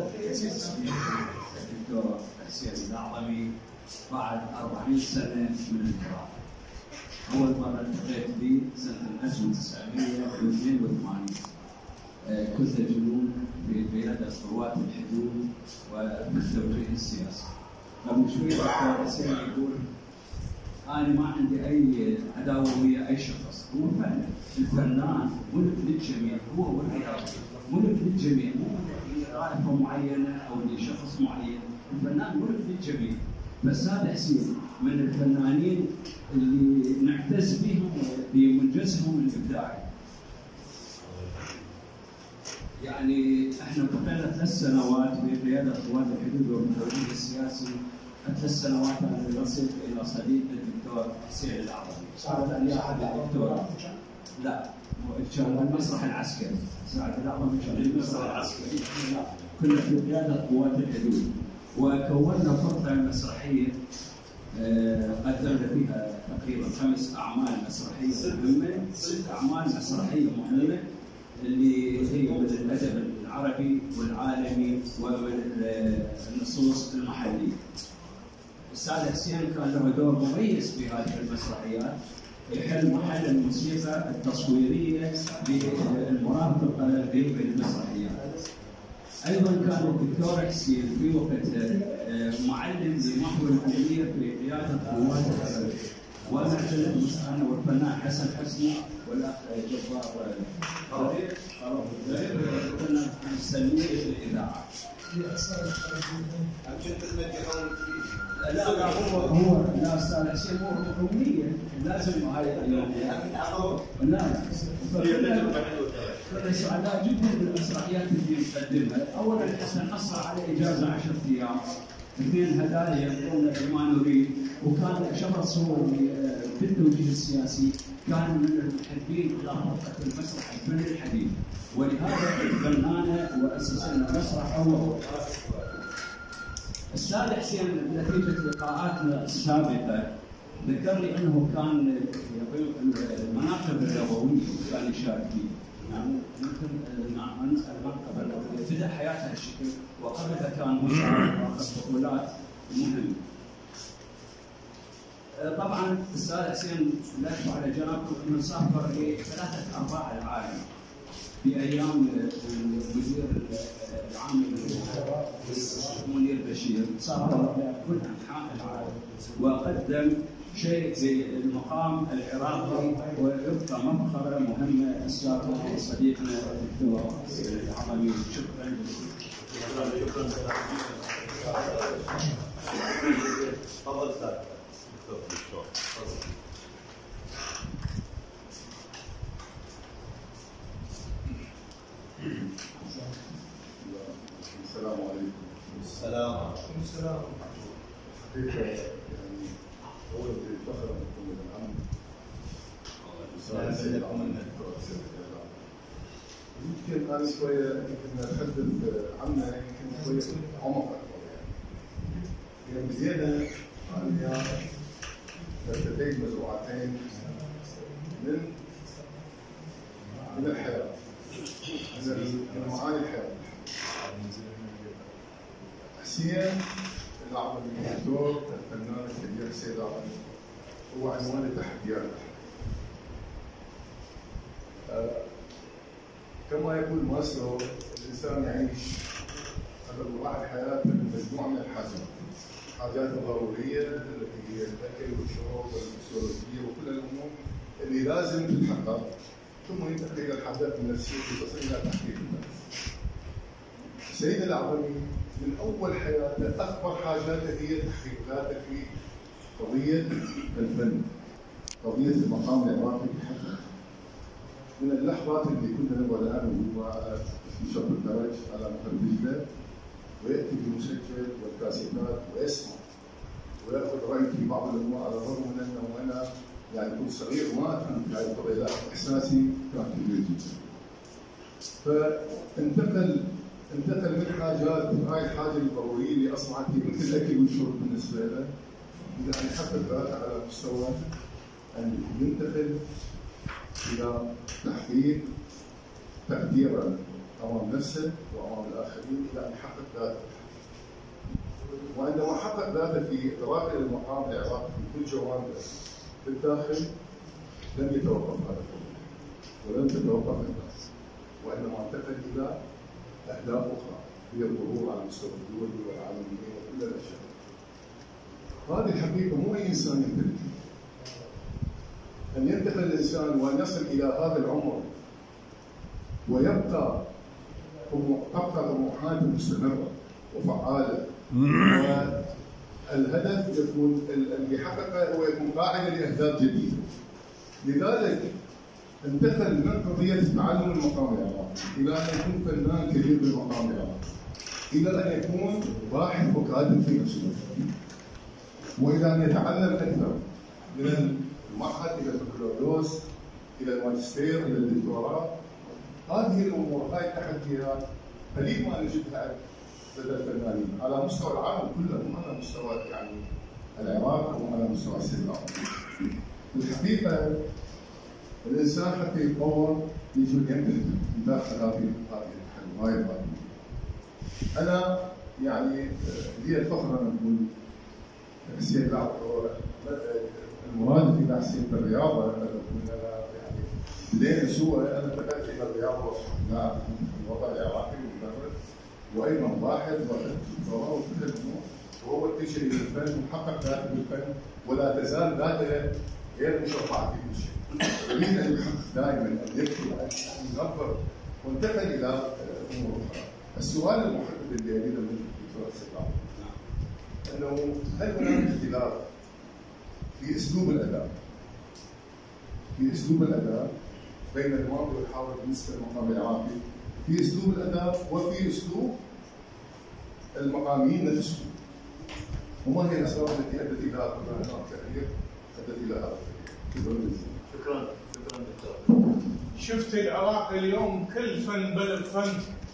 الدكتور حسين الاعظمي بعد أربعين سنه من القراءه. اول مره التقيت به سنه ألف وتسعمئة واثنين وثمانين. كنت جنون في قياده قوات الحدود وفي التوجيه السياسي. قبل شوي الدكتور حسين يقول انا ما عندي اي عداوه ويا اي شخص، هو فعلا الفنان ملك للجميع، هو والرياضي ملك للجميع، مو لطائفه معينه او لشخص معين، الفنان ملك للجميع. فالسادة حسين من الفنانين اللي نعتز بهم بمنجزهم الابداعي. يعني احنا بقينا ثلاث سنوات بقياده قوات الحدود والتوجيه السياسي، ثلاث سنوات انا وصلت الى صديق الدكتور حسين الاعظمي. ساعد ان ياخذ الدكتور لا كان المسرح العسكري، ساعد الاعظمي كان المسرح العسكري. كنا في قياده قوات الحدود وكونا فرقه مسرحيه قدمنا فيها تقريبا خمس اعمال مسرحيه مهمه، ست اعمال مسرحيه مهمه اللي هي من الادب العربي والعالمي ومن النصوص المحليه. الاستاذ حسين كان له دور مميز في هذه المسرحيات، يحل محل الموسيقى التصويريه بالمرافقه القريبه للمسرحيات. ايضا كان الدكتور حسين في وقته معلم لمحور العلميه في قياده قوات الحدود، وانا انا والفنان حسن حسني والاخ جبار رفيق كنا مستنيين الاذاعه. لا هو هو لا استاذ حسين هو قوميا لازم هاي اليوم لا كنا سعداء جدا بالمسرحيات اللي نقدمها. اولا حتى نحصل على اجازه عشرة ايام، اثنين هدايا يقولون بما نريد، وكان شخص هو في التوجيه السياسي كان من المحبين الى فرقه المسرح الفني الحديث، ولهذا بنانا واسسنا مسرح اول. السادة حسين نتيجه لقاءاتنا السابقه ذكر لي انه كان المناقب النبويه كان يشارك فيها، يعني ممكن المنقبه النبويه بدا حياتها هالشكل، وقبلها كان مشارك واخذ بطولات مهمه. طبعا الاستاذ حسين لا يخفى على جنابكم انه سافر لثلاثه ارباع العالم في ايام المدير العام منير بشير، سافر الى كل انحاء العالم وقدم شيء زي المقام العراقي، ويبقى مفخره مهمه اسلافه صديقنا الدكتور العظمي. شكرا.
تفضل استاذ.
السلام عليكم.
السلام عليكم. السلام.
حقيقة يعني أول فخر أن أكون من العم. يمكن أنا شوية يمكن أحدد عنا يمكن شوية عمق أكبر يعني. يعني بدينا على ترتيب مزروعتين من من الحياة، من معاني الحياة. حسين الأعظمي الدكتور الفنان الكبير السيد الأعظمي هو عنوان التحديات. آه كما يقول ماسلو الإنسان يعيش
على مراحل حياتنا مجموعه من الحاجات. الحاجات الضروريه التي هي الاكل والشرب والفسيولوجيه وكل الامور اللي لازم تتحقق، ثم ينتقل الى الحاجات النفسيه اللي تصل الى تحقيق النفس. سيدنا الأعظمي من اول حياته اكبر حاجاته هي تحقيقاته في قضيه الفن، قضيه المقام العراقي بحقه. من اللحظات اللي كنا نقعد انا وهو في شط الدرج على نهر دجله وياتي بالمسجل والكاسيتات ويسمع وياخذ راي في بعض الامور، على الرغم من انه انا يعني كنت صغير وما افهم في هذه القضيه، لكن احساسي كان كبير جدا. فانتقل انتقل من حاجات هاي الحاجه الضروريه اللي اصبحت هي مثل الاكل والشرب بالنسبه له، الى ان يحقق ذاته على مستوى ان ينتقل الى تحقيق تقديره امام نفسه وامام الاخرين، الى ان يحقق ذاته. وعندما حقق ذاته في دواخل المقام العراقي في كل جوانبه في الداخل لم يتوقف هذا الامر ولم تتوقف الناس، وانما انتقل الى اهداف اخرى هي الظهور على المستوى الدولي والعالمي وكل الاشياء. هذه الحقيقه مو اي انسان ينتقل ان ينتقل الانسان وان يصل الى هذا العمر ويبقى تبقى طموحاته مستمره وفعاله، والهدف يكون اللي يحققه هو يكون قاعده لاهداف جديده. لذلك انتقل من قضيه تعلم المقام العراقي الى ان يكون فنان كبير بالمقام العراقي، الى ان يكون باحث وكاتب في نفس الوقت، والى ان يتعلم اكثر من المعهد الى البكالوريوس الى الماجستير الى الدكتوراه. هذه الامور هاي التحديات قليل ما نجدها لدى الفنانين على مستوى العالم كله، مو على مستوى يعني العراق ومو على مستوى السودان. الحقيقه الانسان حتى يتطور يجب ان ينتهي من داخل هذه هذه الحلوه. انا يعني لي الفخر ان اقول حسين المراد في بحثي بالرياضه ان انا يعني بديت اسوء انا انتقلت الى الرياضه والصحه في الوطن العراقي ومدرس وايضا باحث ودكتوراه وكل الامور، وهو اتجه الى الفن وحقق ذاته بالفن ولا تزال ذاته غير مشرفه في كل شيء. يريد ان يحقق دائما ان يكتب ان ينظر وانتقل الى امور اخرى. السؤال المحدد اللي اريده من الدكتور سلام انه هل هناك اختلاف في اسلوب الاداء في اسلوب الاداء بين الماضي والحاضر بالنسبه للمقام العراقي، في اسلوب الاداء وفي اسلوب المقاميين نفسهم، وما هي الاسباب التي ادت الى هذا التغيير ادت الى هذا التغيير؟
شكرا شكرا دكتور.
شفت العراق اليوم كل فن بلد فن.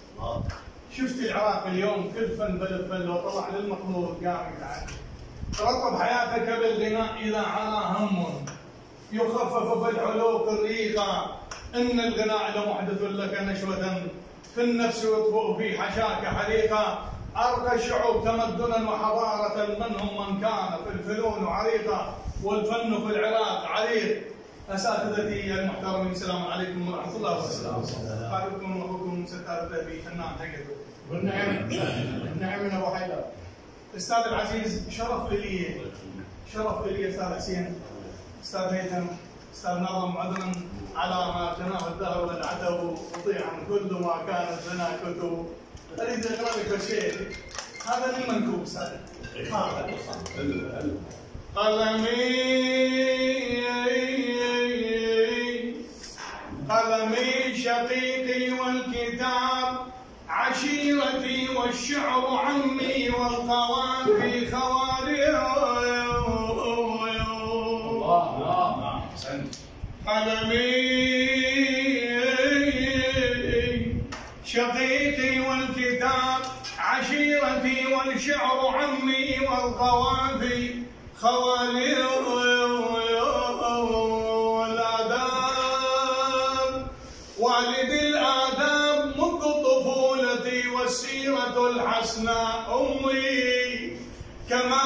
شفت العراق اليوم كل فن بلد فن. لو طلع للمقبور قام يتعلم ترطب حياتك بالغناء اذا عنا هم يخفف بالحلوق الريقه، ان الغناء لمحدث لك نشوه في النفس يطفئ في حشاك حريقه. ارقى الشعوب تمدنا وحضاره منهم من كان في الفنون عريقه، والفن في العراق عريق. اساتذتي المحترمين السلام عليكم ورحمه الله وبركاته. خالدكم واخوكم ستار الذهبي فنان حقته. والنعم النعم من ابو حيدر. استاذ العزيز شرف لي شرف لي استاذ حسين، استاذ هيثم، استاذ نظم عذرا على ما جناه الدهر ولدعته مطيعا كل ما كانت لنا كتب. اريد اقرا لك شيء هذا من منكوب استاذ. قلمي قلمي شقيقي والكتاب عشيرتي والشعر عمي والقوافي خواري. قلمي شقيقي والكتاب عشيرتي والشعر عمي والقوافي خوالي. والآداب والدي الآداب منذ طفولتي والسيرة الحسناء أمي كما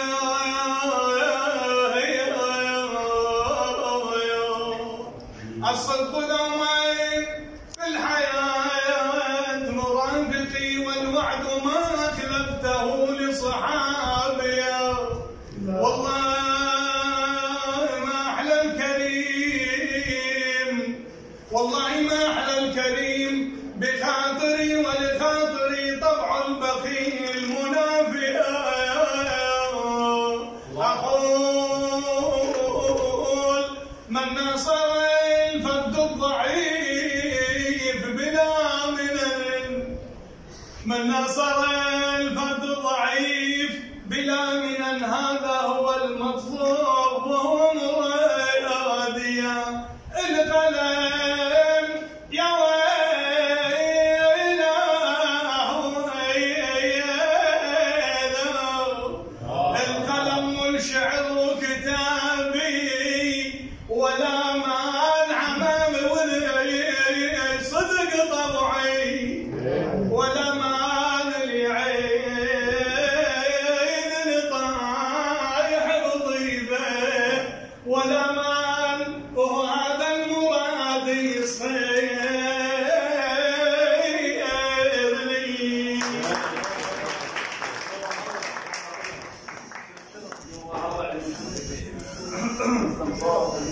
الصدق دوما في الحياة مرافقي والوعد ما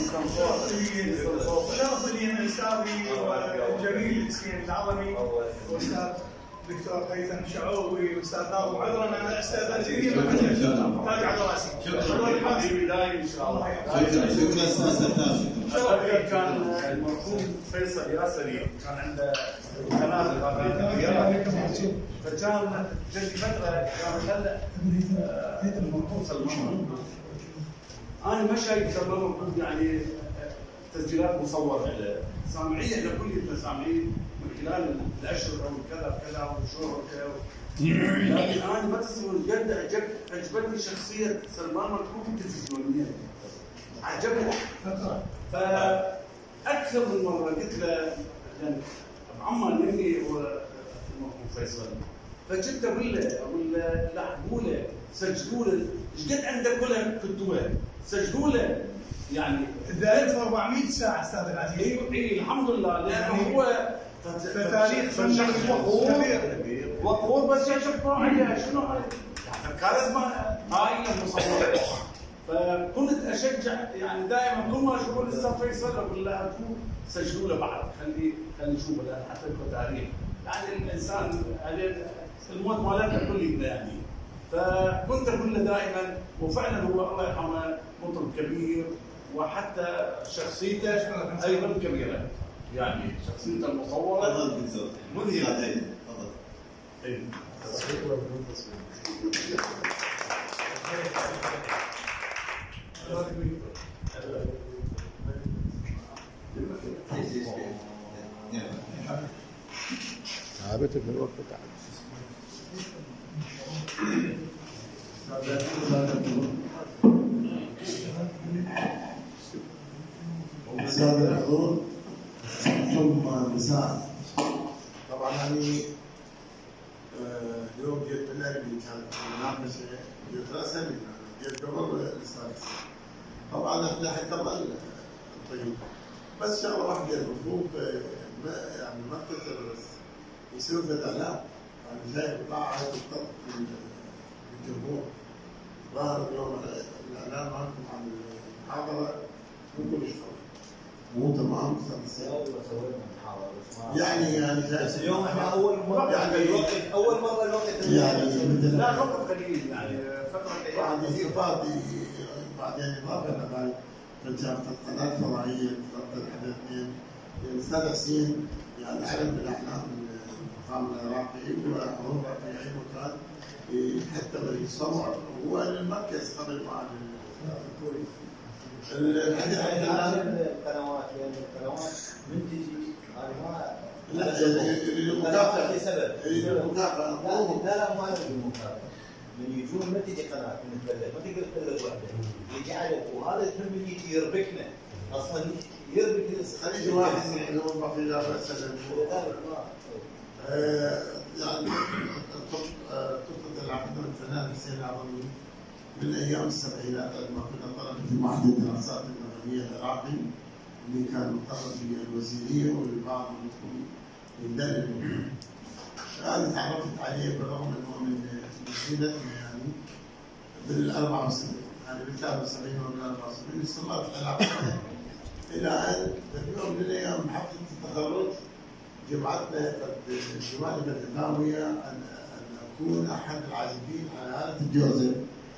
شرف لي ان استاذي الجميل حسين العظمي واستاذ دكتور هيثم شعوبي واستاذ ناظم عذرا انا استاذنت فيه تاج على راسي. شكرا
في بدايه ان شاء الله.
شكرا استاذ
كان المرحوم فيصل ياسري كان عنده قناه فكان جت فتره كان هلا المرحوم سلمان انا ما شايف سلمان مرحوم يعني تسجيلات مصوره له سامعين احنا كلنا سامعين من خلال الاشرطه وكذا كذا والشهره وكذا لكن انا ما تصور قد عجبت عجبتني شخصيه سلمان مرحوم التلفزيونيه عجبني فاكثر من مره قلت له عمر مني هو المرحوم فيصل فجبت اقول له اقول له لاحقوا له سجلوا له ايش قد عندك ولا كتبوها سجلوا له يعني
ألف وأربعمئة ساعه استاذ العزيز.
اي اي الحمد لله لانه هو
تاريخ
فشخص وقور وقور بس يشوف عليها شنو هاي الكاريزما هاي المصوره فكنت اشجع يعني دائما كل ما اشوف الاستاذ فيصل اقول له ارجوك سجلوا له بعد خلي خلي نشوفه لان حتى يكون تاريخ يعني الانسان الموت مالتنا كلنا يعني فكنت اقول له دائما وفعلا هو الله يرحمه مطرب كبير وحتى شخصيته ايضا كبيره يعني شخصيته المصوره
تفضل دكتور مذهله تفضل.
اي
تصوير ولا بدون تصوير؟
تعبتك من الوقت تعب.
السادة الحضور ثم مساء. طبعا يعني اليوم جيت بالليل كانت مناقشه جيت راسا جيت قبل الاستاذ. طبعا احنا حكمنا الطيب بس شغله واحده المفروض يعني ما كثر يصير في الاعلام يعني جاي بيطلع هاي الخط للجمهور. ظاهر اليوم الاعلام عندكم عن المحاضره مو كل شيء مو تمام استاذ يعني يعني
بس اليوم احنا اول مره يعني الوقت اول مره الوقت
يعني مثل
لا الوقت قليل يعني فتره
بعد استفاد بعدين اضافه الى ذلك رجعت القناه الفضائيه تغطي الحدث اثنين الاستاذ حسين يعني علم بالاعلام المقام العراقي وحضوره في اي مكان حتى يصور هو المركز قبل مع الكوري.
الحديث عن القنوات لان القنوات منتجه هذه ما
لا المكافاه
لسبب
المكافاه
لا لا مو انا بالمكافاه من يجون ما تجي قناه نتبلد ما تقدر تبلد وحده يجي عليك وهذا الفيلم يجي يربكنا اصلا يربك
خليج واحد من الحلول ما في لا باس
لذلك ما
يعني خطه العقد الفنان حسين العظمي من ايام السبعينات لما كنا طلبه في معهد الدراسات المغربيه العراقي اللي كان مقرر في الوزيريه والبعض منكم يندلل. هذا تعرفت عليه بالرغم انه من مسيرتنا يعني بال أربعة وسبعين يعني بال ثلاثة وسبعين وبال أربعة وسبعين استمرت العلاقه الى ان اليوم من الايام حفله التخرج جمعتنا جمعنا بالثانويه ان اكون احد العازفين على آلة الجوزر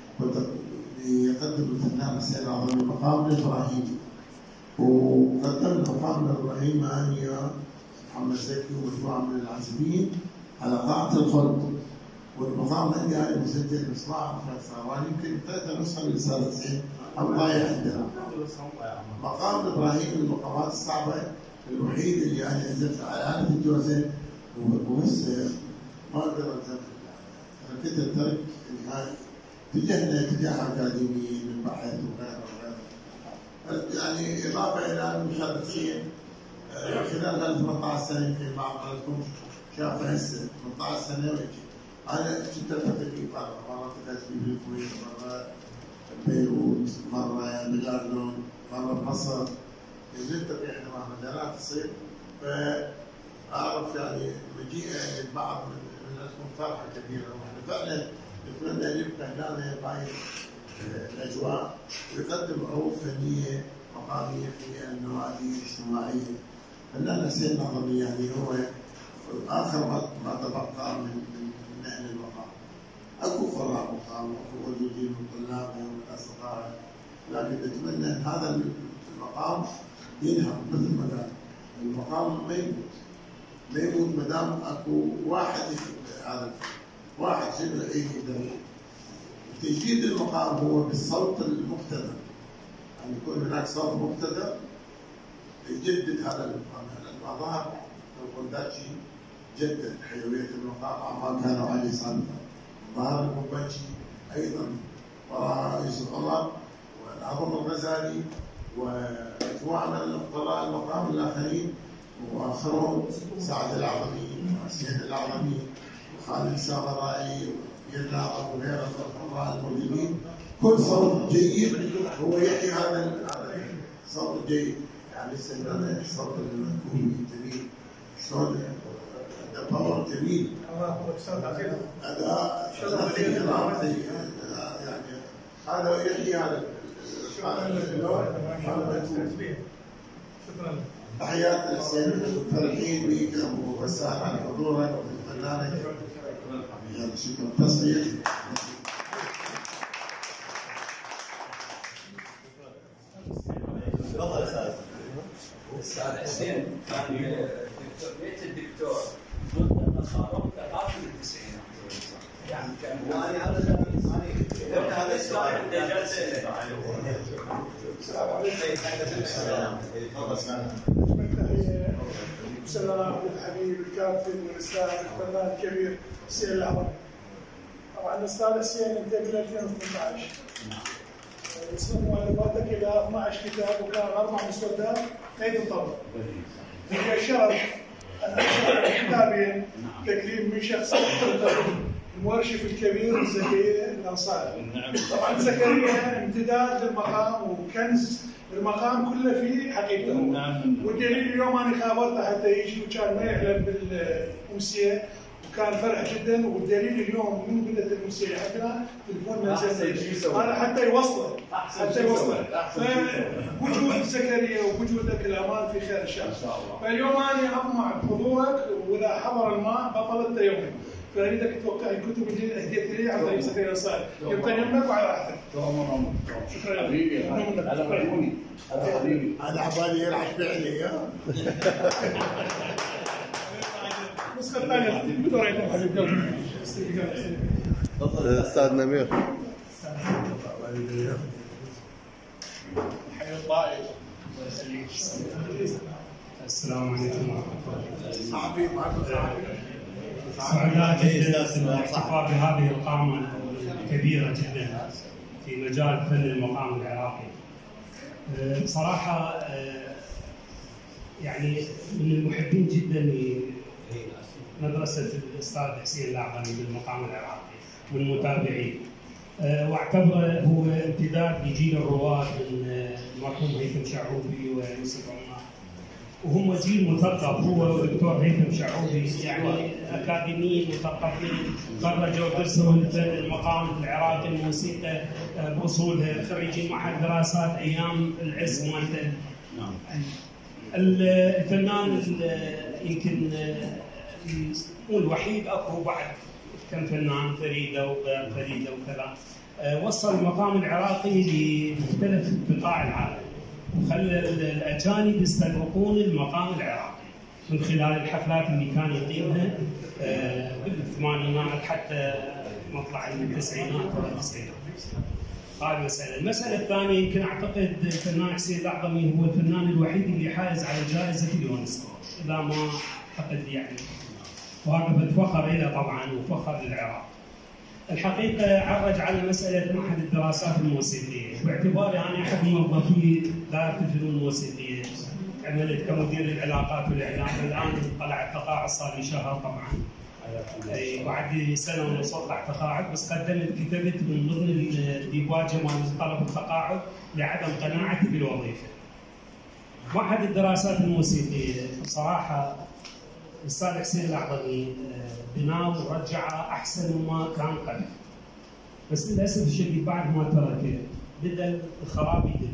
ليقدم الفنان حسين العظمي مقام الابراهيمي وقدمنا مقام الابراهيمي انا محمد زكي ومجموعه من العازفين على قاعه الخلد والمقام عندي هاي مسجل بصباع فصار يمكن ثلاثة نسخة من الاستاذ حسين او ضايع عندنا. مقام ابراهيم من المقامات الصعبه الوحيد اللي انا عزفت على آلة الجوزر وبس ما اقدر اعزف انا كنت اترك النهائي اتجهنا اتجاه اكاديميين من بحث وغيره وغيره. يعني اضافه الى المشاركين خلال هال ثمانية عشر سنه يمكن بعض حضراتكم شاف هسه ثمانية عشر سنه ويجي انا كنت اتفق في برا مره فتت في الكويت مره بيروت مره بلادلون مره بمصر نلتقي احنا مع مجالات تصير فاعرف يعني مجيء البعض من عندكم فرحه كبيره واحنا فعلا نتمنى ان يبقى هنا باين الاجواء ويقدم عروض فنيه مقامي في النوادي الاجتماعيه. فنان حسين العظمي يعني هو اخر ما تبقى من من اهل المقام. اكو قراء مقام واكو موجودين من طلابه ومن اصدقائه، لكن نتمنى ان هذا المقام ينهض مثل ما قال. المقام ما يموت ما يموت ما دام اكو واحد هذا واحد شنو يقدر. تجديد المقام هو بالصوت المقتدر، يعني يكون هناك صوت مقتدر يجدد هذا المقام. لما ظهر القنداجي جدد حيويه المقام عما كانوا عليه سابقا. ظهر القبنجي ايضا وراء يوسف الله والعظم الغزالي ومجموعه من القراء المقام الاخرين، واخرهم سعد العظمي وسيد العظمي وخالد الساغرائي ويرناغ وغيره من القراء الموجودين. كل صوت جيد هو يحيي هذا الصوت الجيد. يعني السنة الصوت المنكوبي جميل، شلون عنده باور جميل. هذا يعني هذا يحيي هذا شكرا. تحيات السيد فرحين بك وسهلا على حضورك وبالفنانة. شكرا. تصريح.
تفضل استاذ.
استاذ حسين كان دكتور بيت الدكتور منطقه صاروا اخر التسعينات يعني كان
يعني هذا
هذا السؤال اللي جالس
السلام على الحبيب الكابتن والاستاذ الفنان الكبير حسين العظمي. طبعا الاستاذ حسين انتج ل ألفين وثمانية عشر. اسم مؤلفاتك الى اثني عشر كتاب وكان اربع مسودات قيد الطبع. لي شرف ان اشرح كتابين تكريم من شخص المؤرشف الكبير زكريا الانصاري. طبعا زكريا امتداد للمقام وكنز المقام كله في حقيقته. والدليل اليوم انا خابرته حتى يجي وكان ما يعلم بالامسيه وكان فرح جدا. والدليل اليوم من بدات الامسيه لحدنا تليفون نزل هذا حتى يوصله حتى يوصله. فوجود زكريا ووجودك الامان في خير ان شاء الله. فاليوم انا اطمع بحضورك واذا حضر الماء بطلت يومي. فاريدك توقع الكتب اللي اهديت لي عن طريق زكريا الانصاري. يبقى يمك وعلى راحتك. شكرا
حبيبي. على عيوني. على حبيبي.
انا عبالي يلعب فعلي.
النسخه الثانيه دكتور عيد حبيبي.
تفضل استاذ نمير.
حي الطائف.
السلام عليكم ورحمه الله.
صعبين معكم صعبين.
سعداء جدا بالاحتفاء بهذه القامه الكبيره جدا في مجال فن المقام العراقي. بصراحه يعني من المحبين جدا لمدرسه الاستاذ حسين العظمي بالمقام العراقي من متابعيه. واعتبره هو امتداد لجيل الرواد من المرحوم هيثم شعوبي ويوسف عمار. وهم جيل مثقف، هو والدكتور هيثم شعوبي يعني اكاديميين مثقفين خرجوا درسوا الفن المقام العراقي الموسيقى باصولها، خريجين معهد دراسات ايام العز مالته. نعم. الفنان يمكن مو الوحيد، اكو بعد كم فنان فريده وغير فريده وكذا وصل المقام العراقي لمختلف بقاع العالم وخلى الاجانب يستذوقون المقام العراقي من خلال الحفلات اللي كان يقيمها بالثمانينات حتى مطلع التسعينات والتسعينات. هذه مسألة. المسألة الثانية يمكن اعتقد الفنان حسين العظمي هو الفنان الوحيد اللي حائز على جائزة اليونسكو اذا ما اعتقد يعني. وهذا فخر له طبعا وفخر للعراق. الحقيقة عرج على مسألة معهد الدراسات الموسيقية، باعتباري أنا أحد موظفي دائرة الفنون الموسيقية. عملت كمدير العلاقات والإعلام، الآن طلع التقاعد صار لي شهر طبعا. أي بعد سنة ونص طلع تقاعد، بس قدمت كتبت من ضمن الديباجة مال طلب التقاعد لعدم قناعتي بالوظيفة. معهد الدراسات الموسيقية بصراحة الأستاذ حسين العظمي بناه ورجعه احسن مما كان قبل. بس للاسف الشديد بعد ما تركه بدا الخراب يدله.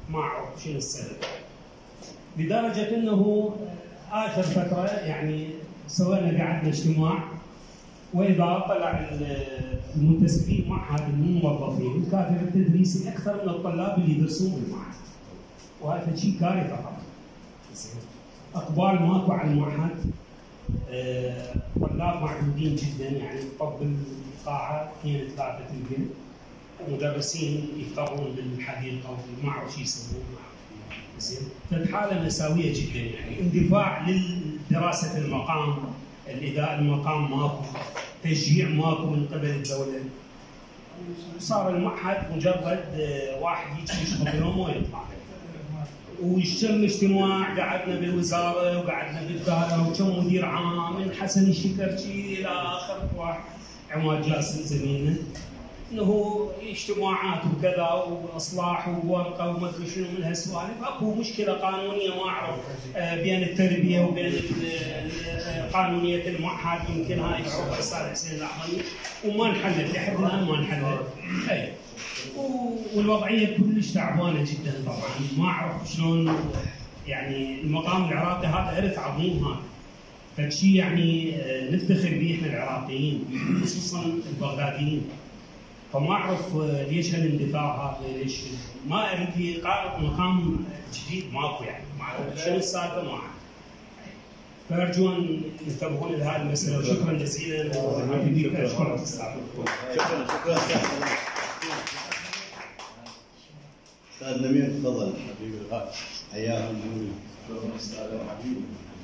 ما اعرف شنو السبب. لدرجه انه اخر فتره يعني سوينا قعدنا اجتماع، واذا طلع المنتسبين معهد الموظفين الكادر التدريسي اكثر من الطلاب اللي يدرسون بالمعهد. وهذا شيء كارثه طبعا. اقبال ماكو على المعهد، أه طلاب معدودين جدا، يعني طب القاعه اثنين ثلاثه تلقى، مدرسين يفترون بالحديقه وما اعرف شو يسوون. زين، فالحاله مأساويه جدا، يعني اندفاع لدراسه المقام، الاداء المقام ماكو، تشجيع ماكو من قبل الدوله. صار المعهد مجرد واحد يجي يشتغل يوم ويطلع. واجتمع اجتماع، قعدنا بالوزاره وقعدنا بالداره وكم مدير عام من حسن الشكرشي الى اخر واحد عماد جاسم زميلنا، انه اجتماعات وكذا واصلاح وورقه وما ادري شنو من هالسوالف. اكو مشكله قانونيه ما اعرف بين التربيه وبين قانونيه المعهد، يمكن هاي يعرفها الاستاذ حسين الاحمدي وما انحلت لحد الان ما انحلت. اي والوضعيه كلش تعبانه جدا طبعا، ما اعرف شلون يعني المقام العراقي هذا ارث عظيم، هذا فشيء يعني نفتخر به احنا العراقيين خصوصا البغداديين. فما اعرف ليش هالاندفاع هذا، ليش ما اريد مقام جديد ماكو، يعني ما اعرف شنو السالفه ما اعرف. فارجو ان ينتبهون لهذه المساله، وشكرا جزيلا. اشكرك استاذ.
شكرا شكرا استاذ نمير، تفضل حبيبي الغالي. حياكم الله.
شكرا استاذ حبيبي.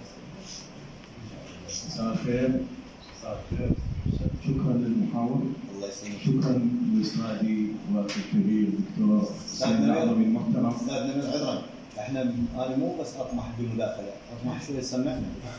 مساء الخير.
مساء الخير.
شكرا للمحاور.
الله يسلمك.
شكرا لاستاذي والكبير الدكتور حسين العظمي المحترم.
استاذ نمير عذرا، احنا انا مو بس اطمح بمداخله، اطمح شوي سمعنا.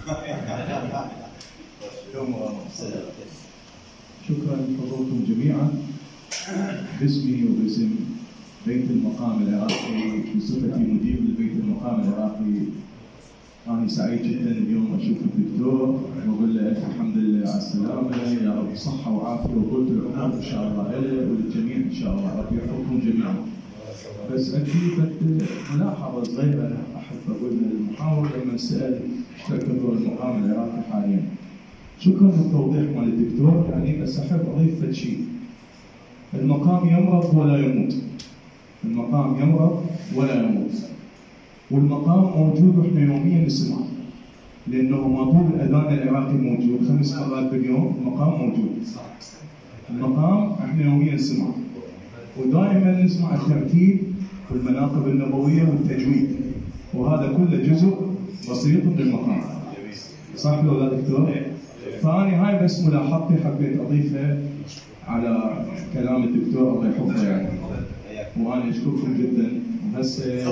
شكرا لحضوركم جميعا. باسمي وباسم بيت المقام العراقي بصفتي مدير لبيت المقام العراقي، أنا سعيد جدا اليوم أشوف الدكتور وأقول له ألف الحمد لله على السلامة، يا رب صحة وعافية وطولة العمر إن شاء الله له وللجميع إن شاء الله، رب يحفظكم جميعا. بس أكيد ملاحظة صغيرة أحب أقولها للمحاور لما سأل ايش دور المقام العراقي حاليا. شكرا للتوضيح مال الدكتور، يعني بس أحب أضيف شيء. المقام يمرض ولا يموت. المقام يمرض ولا يموت. والمقام موجود واحنا يوميا نسمعه. لانه مطلوب الاذان العراقي موجود خمس مرات باليوم، المقام موجود. المقام احنا يوميا نسمعه. ودائما نسمع الترتيب والمناقب النبويه والتجويد. وهذا كله جزء بسيط من المقام. صح ولا لا دكتور؟ فاني هاي بس ملاحظتي حبيت اضيفها على كلام الدكتور الله يحفظه يعني. وانا اشكركم جدا. وهسه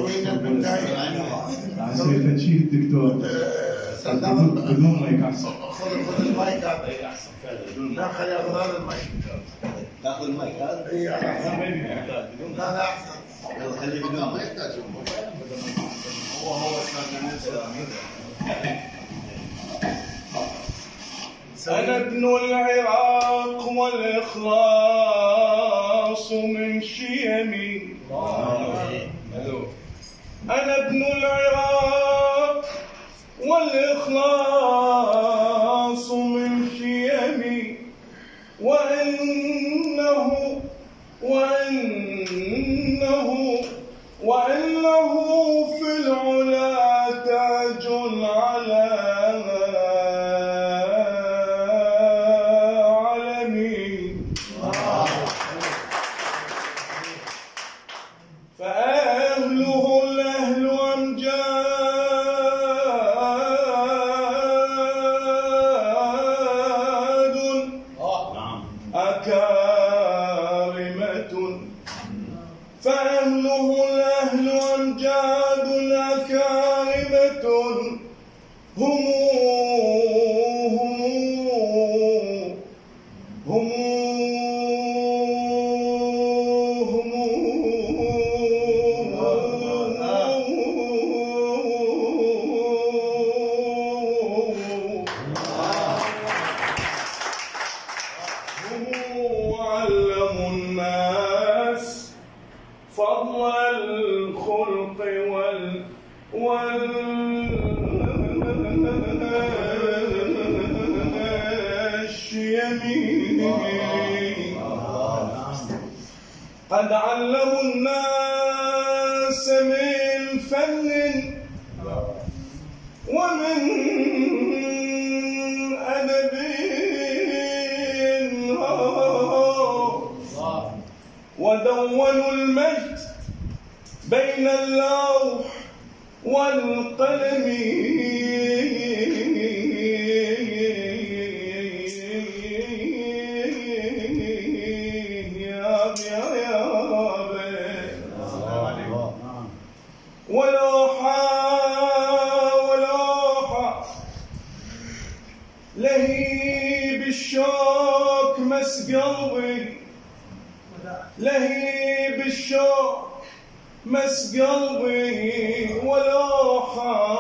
هسه تشيل الدكتور بدون مايك احسن.
خذ المايك هذا احسن فعلا. لا خلي اخذ هذا المايك.
تاخذ المايك هذا؟
اي احسن. لا لا احسن.
يلا خليه بدون
ما يحتاج هو هو
أنا ابن العراق والإخلاص من شيمي. أنا ابن العراق والإخلاص من شيمي، وإنه وإنه وإنه في العلا تاج على فضل الخلق قد علموا الناس من فن ومن أدب ودونوا المجد بين اللوح والقلم ولوحة ولوحة لهيب الشوك مس قلبي لهيب الشوك مس قلبي ولوحة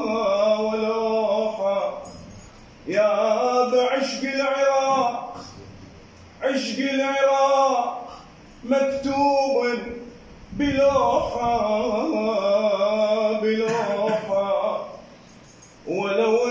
ولوحة يا بعشق العراق عشق العراق مكتوب بلوحة بلوحة ولو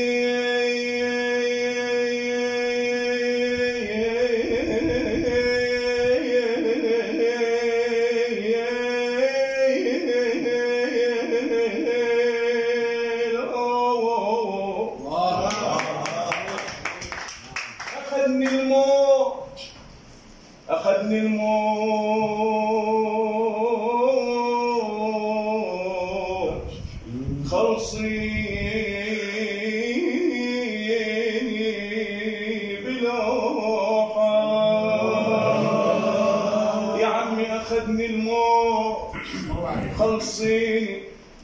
أخذني الموج أخذني الموج خلصيني بلوحة يا عمي أخذني الموج خلصيني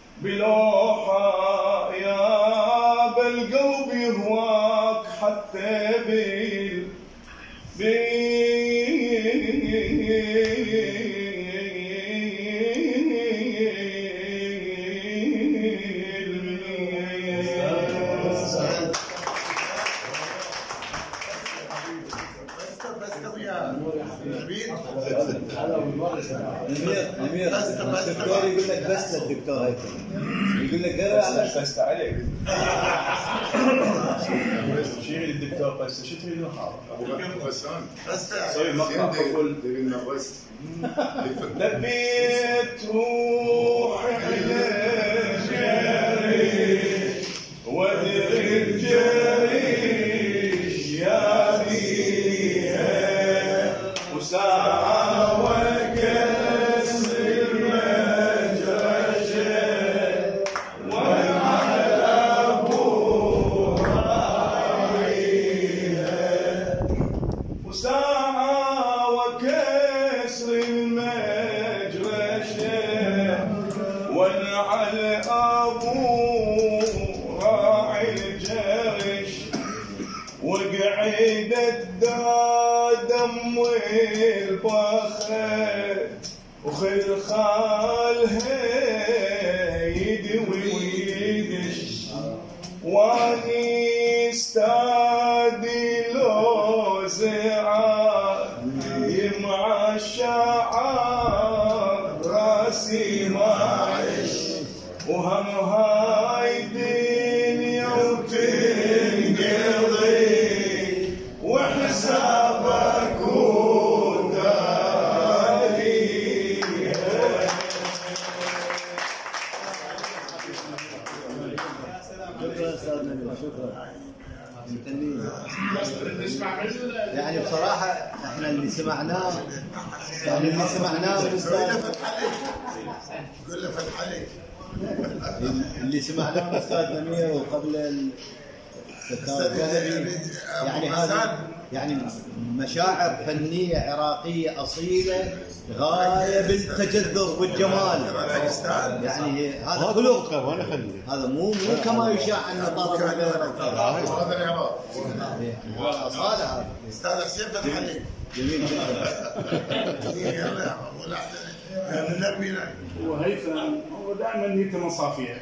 بلوحة يا بالقلب يهواك حتى بال
امير الدكتور يقول لك بس للدكتور هيثم يقول لك قرا على
بس عليك شيل الدكتور بس شو تريد نحاول سوي مقطع كل
لبيت روحي الجريش ودر الجريش يا بيها وساعة وكسر المجرشة والعلى راعيها وساعة وكسر المجرشة والعلى أبو راعي الجرش وقعد الدم والبخت وخل خالها يدوي ويدش واني استادي لو زعل مع الشعر راسي معش وهم هاي دنيا وتنقضي وحسابك وداري
شكرا استاذ نبيل شكرا يعني بصراحه احنا اللي سمعناه يعني اللي سمعناه من استاذ
قول له فتح عليك
اللي سمعناه من استاذ نمير وقبل الدكتور يعني هذا يعني مشاعر فنيه عراقيه اصيله غايه بالتجذر والجمال يعني هذا خلق هذا مو مو كما يشاع انه طرب غيره
هذا العراق
اصاله هذا
استاذ حسين فتح عليك
جميل جدا
وهيثم هو دائما نيته مصافيه.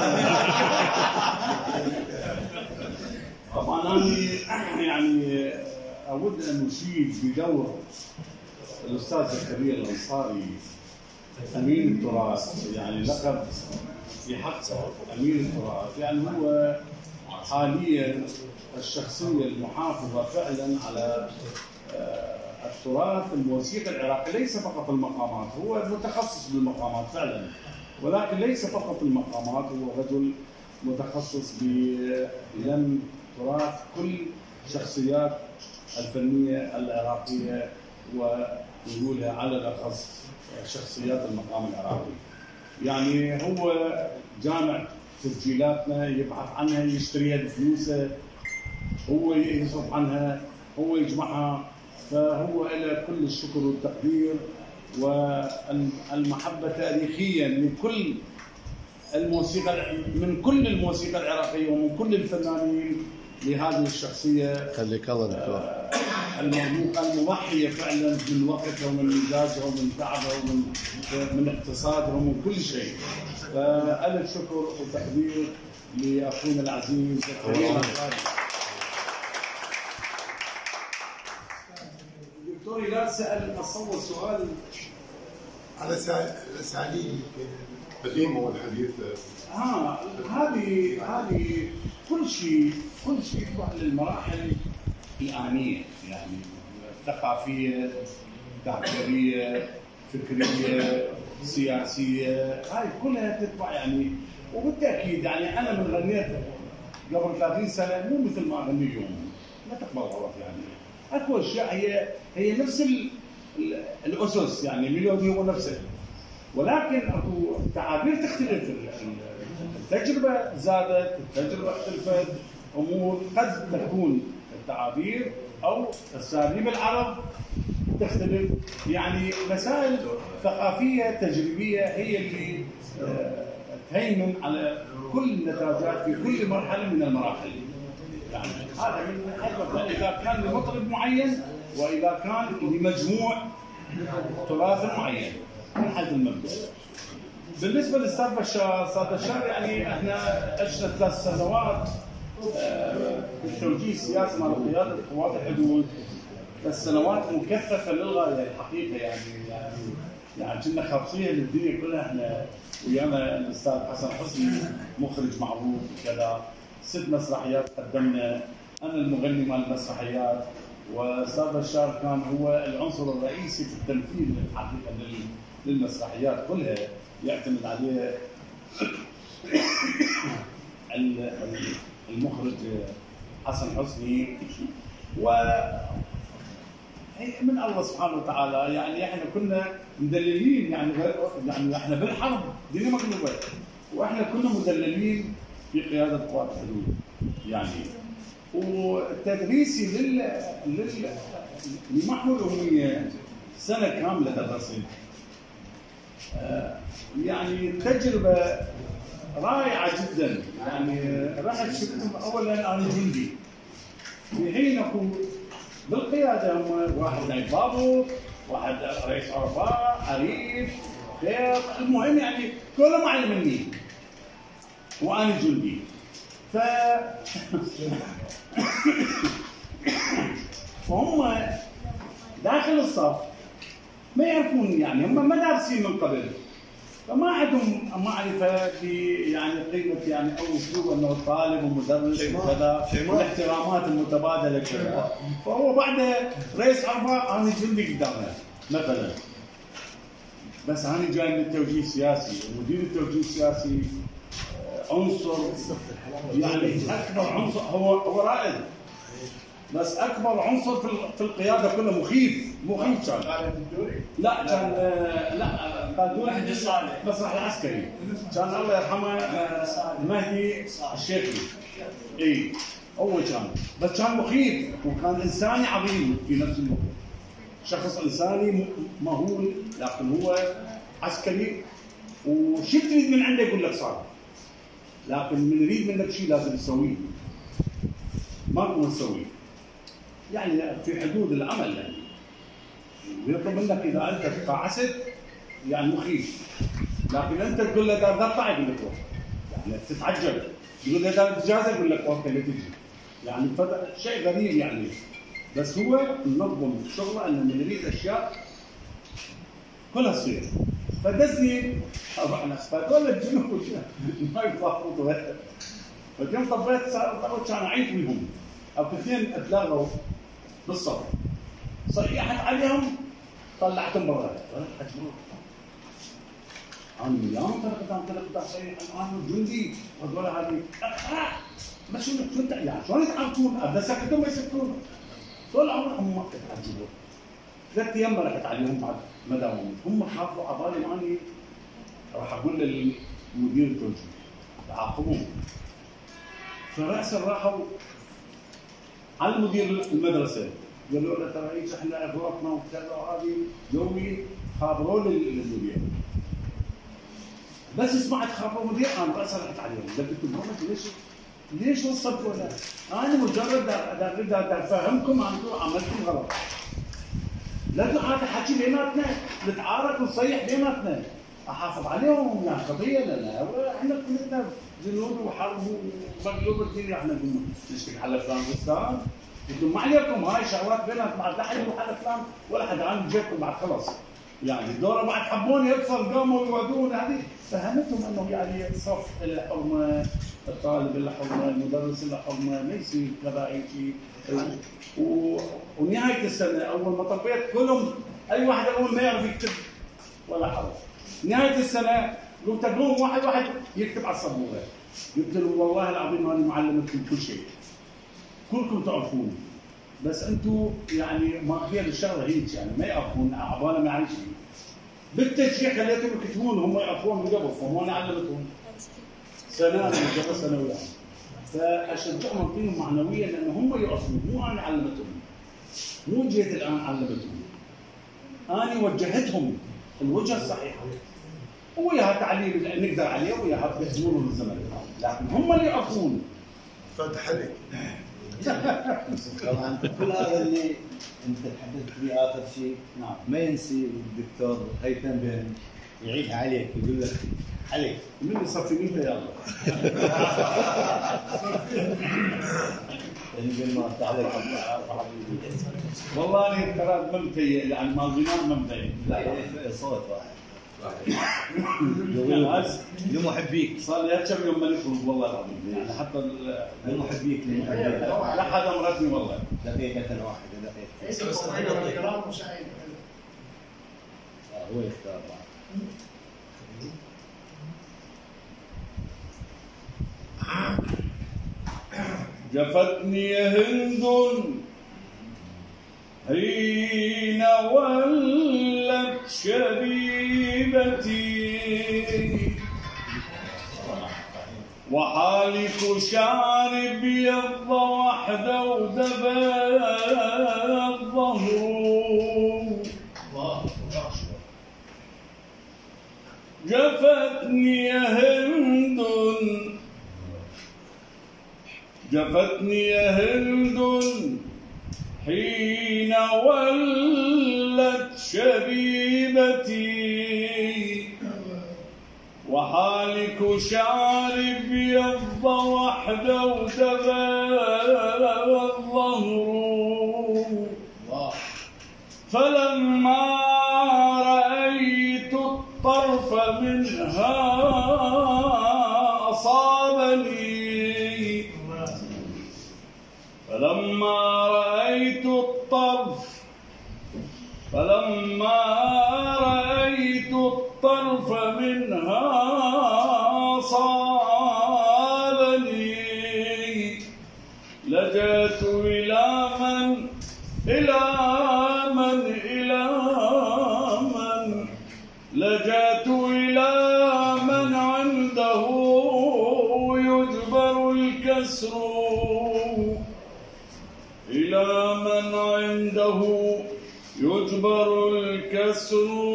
طبعا انا يعني اود ان اشيد بدور الاستاذ زكريا الانصاري امين التراث، يعني لقب يحقق امين التراث، يعني هو حاليا الشخصيه المحافظه فعلا على التراث الموسيقى العراقي ليس فقط المقامات، هو متخصص بالمقامات فعلا، ولكن ليس فقط المقامات، هو رجل متخصص بلم تراث كل شخصيات الفنيه العراقيه، ونقولها على الاخص شخصيات المقام العراقي. يعني هو جامع تسجيلاتنا، يبحث عنها، يشتريها بفلوسه، هو يصرف عنها، هو يجمعها، فهو له كل الشكر والتقدير والمحبه تاريخيا من كل الموسيقى، من كل الموسيقى العراقيه ومن كل الفنانين لهذه الشخصيه.
خليك الله دكتور.
المضحيه فعلا من وقتها ومن مزاجها ومن تعبها ومن من اقتصادها ومن كل شيء. فألف شكر وتقدير لاخونا العزيز. دكتوري لا سأل اتصور سؤال
على سالي
قديم هو الحديث.
اه هذه هذه كل شيء كل شيء يتبع للمراحل الآنية، يعني ثقافية، تعبيرية، فكرية، سياسية، هاي كلها تتبع يعني. وبالتأكيد يعني أنا من غنيت قبل ثلاثين سنة مو مثل ما أغني اليوم، لا تقبل غلط يعني. أكو أشياء هي هي نفس ال ال الأسس، يعني ميلودي هو نفسه، ولكن أكو تعابير تختلف. التجربة زادت، التجربة اختلفت، أمور قد تكون التعابير أو أساليب العرب تختلف، يعني مسائل ثقافية تجريبية هي اللي تهيمن على كل النتاجات في كل مرحلة من المراحل. يعني هذا من حيث إذا كان لمطرب معين وإذا كان لمجموع تراث معين من حيث المبدأ. بالنسبة للأستاذ بشار، أستاذ بشار يعني احنا عشنا ثلاث سنوات بالتوجيه السياسي مع قيادة قوات الحدود، بس سنوات مكثفة للغاية الحقيقة. يعني يعني يعني كنا خابصين للدنيا كلها. احنا ويانا الأستاذ حسن حسني مخرج معروف وكذا، ست مسرحيات قدمنا، أنا المغني مال المسرحيات، وأستاذ بشار كان هو العنصر الرئيسي في التنفيذ الحقيقة للمسرحيات كلها، يعتمد عليه المخرج حسن حسني. و من الله سبحانه وتعالى يعني احنا كنا مدللين، يعني يعني احنا بالحرب دنيا مقلوبه، واحنا كنا مدللين في قياده قوات الحدود يعني. وتدريسي لل لل لمحو الاميه سنه كامله درست، يعني تجربه رائعه جدا. يعني رحت شفت اولا انا جندي، في حين اكون بالقياده هم واحد نائب بابور، واحد رئيس عرفاء، عريف، خيط، المهم يعني كلهم معلميني وانا جندي. ف فهم داخل الصف ما يعرفون، يعني هم ما دارسين من قبل، فما عندهم معرفه ب يعني قيمه يعني او اسلوب انه الطالب ومدرس وكذا والاحترامات المتبادله كذا. فهو بعد رئيس عرفاء انا جندي قدامه مثلا، بس انا جاي من التوجيه السياسي، ومدير التوجيه السياسي عنصر يعني اكبر عنصر، هو هو رائد، بس اكبر عنصر في في القياده كله مخيف مخيف كان. لا كان لا قادوني المسرح العسكري، كان الله يرحمه المهدي الشيخي. اي هو كان، بس كان مخيف وكان انساني عظيم في نفس الوقت، شخص انساني مهول، لكن هو عسكري، وشو تريد من عنده يقول لك صار، لكن من يريد منك شيء لازم تسويه، ما هو تسويه يعني في حدود العمل. يعني ويطلب منك اذا انت تقاعست يعني مخيف، لكن انت تقول له دار تطلع يقول لك روح، يعني تتعجب، يقول له دار اجازه يقول لك اوكي لا تجي، يعني شيء غريب يعني. بس هو منظم شغله انه من يريد اشياء كلها تصير. فدزني طبعا فهذول الجنود ما يفضلوا، فاليوم طبيت صار كان اعيد منهم، او كثير اتلاقوا بالصف صيحت عليهم طلعتهم برا. طلعت برا. انا مليان طلعت قدام طلعت قدام صيح انا جندي هذول هذه بس شو شو يعني شلون يتعاملون؟ ابدا سكتهم ما يسكتون. طول عمرهم ما تتعجبون. ثلاث ايام ما رحت عليهم بعد ما داوموا، هم خافوا على بالي اني راح اقول للمدير التوجيه تعاقبوهم. فراسا راحوا على مدير المدرسه قالوا له ترى هيك احنا اغلطنا وكذا وهذه يومي خابروا للمدير. بس سمعت خابروا المدير انا راسا رحت عليهم قلت لهم ليش ليش وصلتوا له؟ انا مجرد اريد افهمكم انتم عملتم غلط. لا هذا حكي بيناتنا نتعارك ونصيح بيناتنا احافظ عليهم يعني قضيه لنا احنا كلنا جنود وحرب ومقلوب الدنيا احنا قلنا نشتكي على فلان وفلان انتم ما عليكم هاي شغلات بينات بعد لا حد يروح على فلان ولا حد عن جيبكم بعد خلص يعني الدوره بعد حبوني يكسر قاموا يوعدون هذه فهمتهم انه يعني صف الحرمه الطالب له حرمه المدرس له حرمه ما يصير كذا اي شيء و... ونهايه السنه اول ما طبيت كلهم اي واحد اول ما يعرف يكتب ولا حرف. نهايه السنه قلت تقوم واحد واحد يكتب على السبوره قلت له والله العظيم انا معلمتكم كل شيء كلكم تعرفون بس انتم يعني ما هي الشغله هيك يعني ما يعرفون عبالة ما يعرف شيء. بالتشجيع خليتهم يكتبون هم يعرفون من قبل فهم انا علمتهم سنه من قبل سنوات. فاشجعهم اعطيهم معنويا لان هم يعرفون مو انا علمتهم مو جيت الان علمتهم انا وجهتهم الوجهه الصحيحه وياها تعليم نقدر عليه وياها بحضور الزمن لكن هم اللي يعرفون.
فتح عليك.
طبعا كل هذا اللي انت تحدثت فيه اخر شيء نعم ما ينسي الدكتور هيثم بن يعيدها عليك يقول لك عليك
من اللي صار في مين يلا
يقول ما تعلق
والله انا ترى ممتع يعني ما بناء ممتع
لا صوت واحد
لمحبيك صار لي كم يوم ما نخرج والله العظيم يعني حتى
لمحبيك
لا حدا مرتني والله
دقيقة واحدة دقيقة
بس الكلام وسعيد
هو يختار
جفتني هند حين ولت شبيبتي وحالك شعر بيض وحده ودبى الظهر جفتني يا هند جفتني يا هند حين ولت شبيبتي وحالك شعر بيض وحده ودبى الظهر فلما رأيت الطرف منها أصابني فلما رأيت الطرف فلما رأيت الطرف منها صابني لجأت إلى من إلى من إلى من لجأت إلى من عنده يجبر الكسر إلى من عنده يجبر الكسر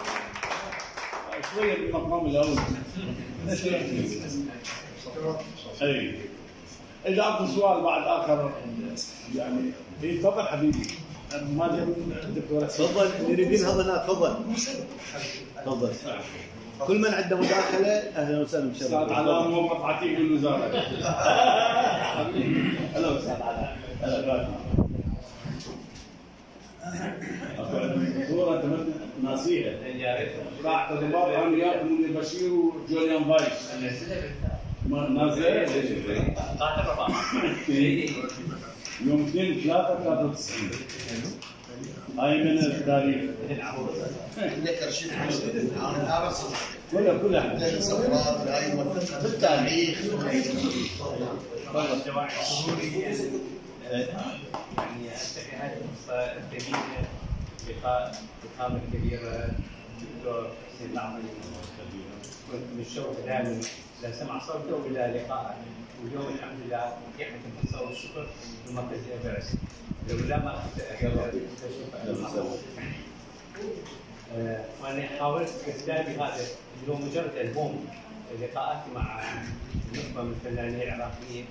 شوية بالمقام الأول. اي اذا اكو سؤال بعد اخر يعني اي تفضل حبيبي. ما الدكتور
تفضل نريدين هذا تفضل تفضل كل من عنده مداخله اهلا وسهلا
استاذ علاء مو قطعتي من الوزاره. هلا استاذ علاء. هلا صورة نصيحة قاعة الضباط عم ياكل من بشير وجوليان فايس نازل قاعة الضباط يوم اثنين ثلاثة ثلاثة وتسعين هاي من التاريخ
ذكر شيء انا ارسل
كلها كلها
الصفرات هاي موثقه بالتاريخ
الدواعي السوري يعني أستحي هذه القصة الثمينة لقاء الفخامة الكبيرة الدكتور حسين العمري كنت من الشوق دائما لسمع صوته ولا لقاء واليوم الحمد لله يحمد الفرصة والشكر لمركز إيفرست لولا ما أشوف وأنا حاولت كتابي هذا اللي هو مجرد ألبوم لقاءاتي مع نخبة من الفنانين العراقيين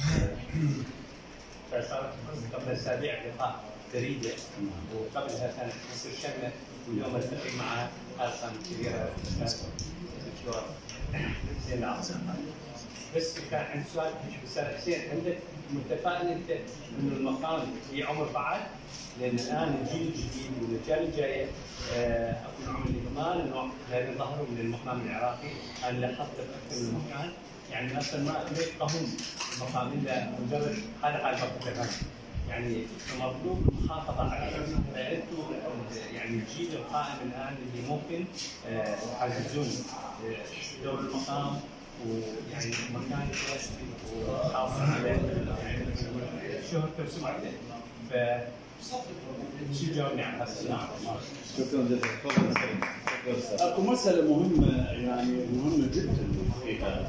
فصارت قبل اسابيع لقاء فريده وقبلها كانت مصر شمله واليوم التقي معها خاصه كبيره الدكتور حسين العاصم. بس كان عندي سؤال استاذ حسين عندك متفائل انت انه المقام في عمر بعد؟ لان الان الجيل الجديد والاجيال الجايه اكو نوع من الايمان انه لا يظهروا من المقام العراقي. انا لاحظت اكثر من مكان يعني مثلا ما يفقهون المقام الا مجرد هذا حال فقط يعني مطلوب المحافظه على فانتم يعني الجيل القائم الان اللي ممكن يحجزون دور المقام ويعني مكان وحافظ على يعني شهرته وسمعته. ف شو جاوبني على هذا السؤال؟
شكرا جزيلا. اكو مساله مهمه يعني مهمه جدا الحقيقه.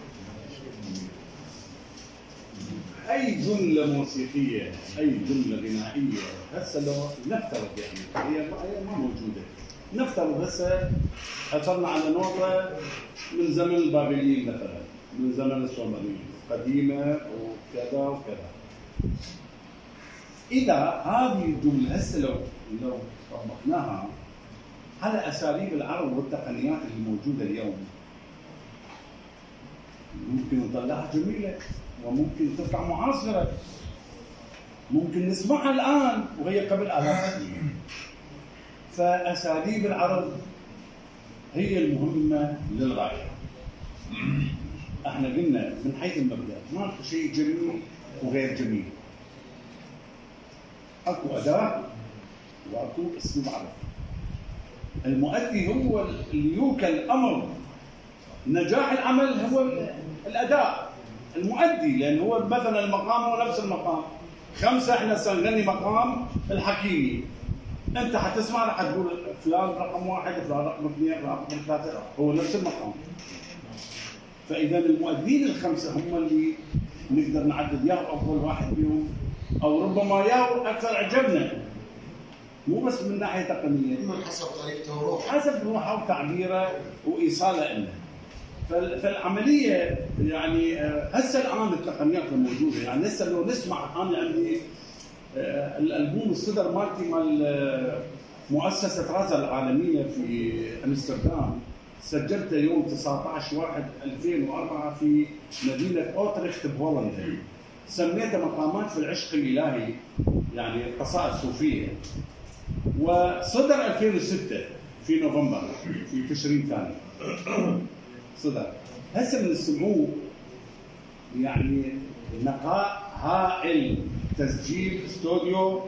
اي جمله موسيقيه اي جمله غنائيه هسه لو نفترض يعني هي هي ما موجوده. نفترض هسه حصلنا على نوطه من زمن البابليين مثلا من زمن السومريين قديمه وكذا وكذا. اذا هذه الجمله هسه لو لو طبقناها على اساليب العرض والتقنيات اللي موجوده اليوم ممكن نطلعها جميله وممكن تطلع معاصره. ممكن نسمعها الان وهي قبل الاف السنين. فاساليب العرض هي المهمه للغايه. احنا قلنا من حيث المبدا ماكو شيء جميل وغير جميل. اكو اداء واكو اسلوب عرض. المؤدي هو اللي يوكل امر نجاح العمل هو الاداء المؤدي، لان هو مثلا المقام هو نفس المقام. خمسه احنا سنغني مقام الحكيمي، انت حتسمع رح تقول فلان رقم واحد فلان رقم اثنين فلان رقم ثلاثه هو نفس المقام. فاذا المؤدين الخمسه هم اللي نقدر نعدد ياه افضل واحد فيهم او ربما ياه اكثر عجبنا، مو بس من ناحيه تقنيه،
من حسب طريقته وروحه
حسب روحه وتعبيره وايصاله له. فالعمليه يعني هسه الان التقنيات الموجوده يعني هسه لو نسمع انا عندي الالبوم الصدر مالتي مال مؤسسه رازا العالميه في امستردام سجلته يوم تسعة عشر واحد ألفين وأربعة في مدينه اوتريخت بهولندا. سميته مقامات في العشق الالهي يعني قصائد صوفيه. وصدر ألفين وستة في نوفمبر في تشرين ثاني صدر. هسه من السمعوه يعني نقاء هائل، تسجيل استوديو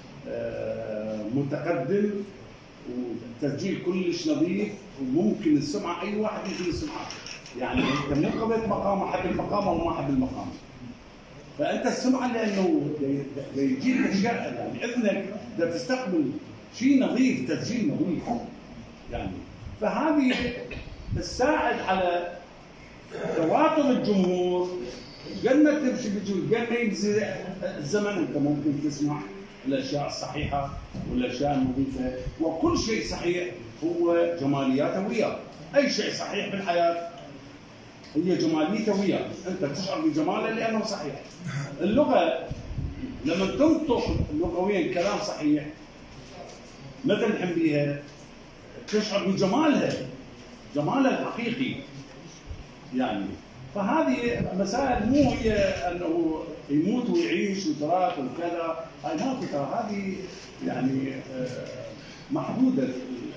متقدم وتسجيل كلش نظيف وممكن السمعه اي واحد ممكن يسمعها. يعني انت مو قضيه مقام حب المقام او ما حب المقام. فانت السمعه لانه يجيك اشياء يعني اذنك بدها تستقبل شيء نظيف، تسجيل نظيف يعني. فهذه تساعد على تواتر الجمهور. قد ما تمشي بالجمهور قد ما يجزي الزمن انت ممكن تسمع الاشياء الصحيحه والاشياء النظيفه، وكل شيء صحيح هو جمالياته وياه. اي شيء صحيح بالحياه هي جماليته وياك، انت تشعر بجماله لانه صحيح. اللغه لما تنطق لغويا كلام صحيح ما تلحم بها تشعر بجمالها، جمالها الحقيقي يعني. فهذه مسائل مو هي انه يموت ويعيش وتراث وكذا، هاي ما فكره، هذه يعني محدوده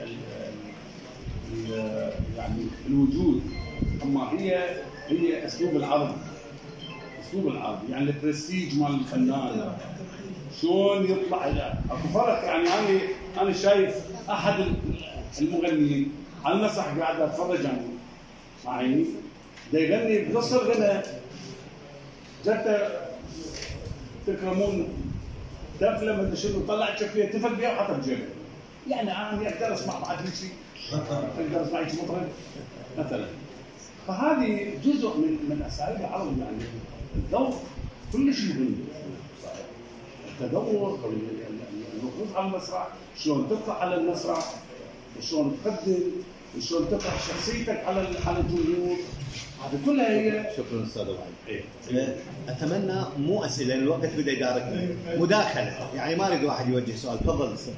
يعني الوجود. اما هي هي اسلوب العرض، اسلوب العرض يعني البرستيج مال الفنان شلون يطلع. اكو فرق يعني. انا انا شايف احد المغنيين على المسرح قاعد اتفرج عنه معي دا يغني بقصر غنى، جت تكرمون داخله ما ادري شنو، طلعت شفيه تفل بيها وحطها بجيبه. يعني انا اقدر اسمع بعد هيك شيء، اقدر اسمع هيك مطرب مثلا. فهذه جزء من من اساليب العرض يعني. الذوق كلش مهم، التذوق، الوقوف على المسرح، شلون تطلع على المسرح، شلون تقدم، شلون تطرح شخصيتك على على الجمهور، هذه كلها هي.
شكرا استاذ وحيد. اتمنى مو اسئله، الوقت بدا يداركنا، مداخله يعني ما اريد واحد يوجه سؤال. تفضل استاذ.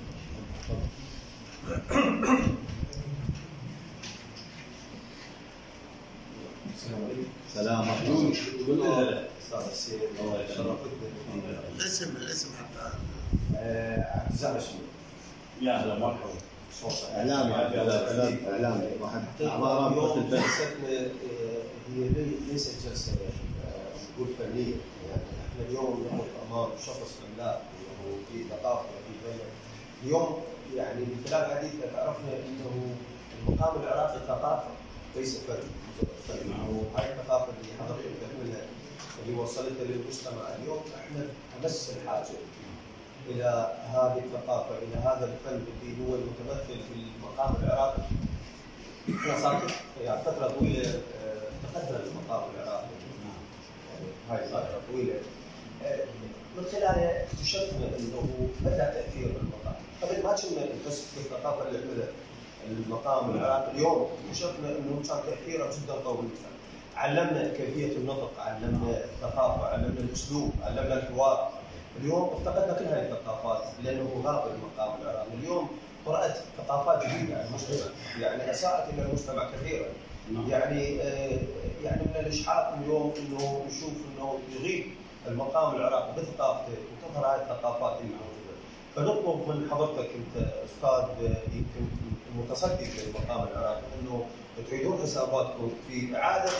سلام عليكم.
استاذ السيد الله يشرفك.
الاسم الاسم حتى
عبد الزهر الشميل.
يا هلا مرحبا.
اعلامي اعلامي واحد اعضاء رابطه الفن.
هي ليست جلسه نقول فنيه، يعني احنا اليوم نقف امام شخص عملاق وفي ثقافه وفي فن. اليوم يعني من خلال حديثك عرفنا انه المقام العراقي ثقافه ليس فن. وهاي الثقافه اللي حضرتك تحملها اللي وصلتها للمجتمع اليوم، احنا امس الحاجه الى هذه الثقافه، الى هذا الفن اللي هو المتمثل في المقام العراقي. احنا صار يعني فتره طويله تقدم المقام العراقي، يعني هاي فتره طويله من خلالها اكتشفنا انه مدى تاثير المقام. قبل ما كنا بس بالثقافه اللي عملها المقام العراقي، اليوم اكتشفنا انه كان تاثيره جدا قوي. علمنا كيفيه النطق، علمنا الثقافه، علمنا الاسلوب، علمنا الحوار. اليوم افتقدنا كل هذه الثقافات لانه غاب المقام العراقي. اليوم طرأت ثقافات جديده على المجتمع، يعني اساءت الى المجتمع كثيرا. يعني آه يعني من الاشحاف اليوم انه نشوف انه يغيب المقام العراقي بثقافته وتظهر هذه الثقافات الموجوده. فنطلب من حضرتك انت استاذ يمكن المتصدي للمقام العراقي انه تعيدون حساباتكم في اعاده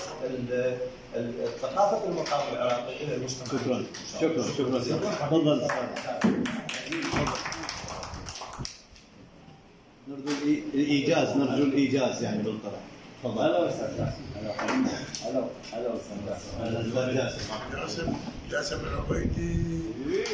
ثقافه المقام العراقي الى المجتمع.
شكرا شكرا شكرا تفضل. نرجو الايجاز، نرجو الايجاز يعني بالطرح. تفضل.
هلا استاذ جاسم. هلا هلا هلا استاذ جاسم.
جاسم جاسم العبيدي.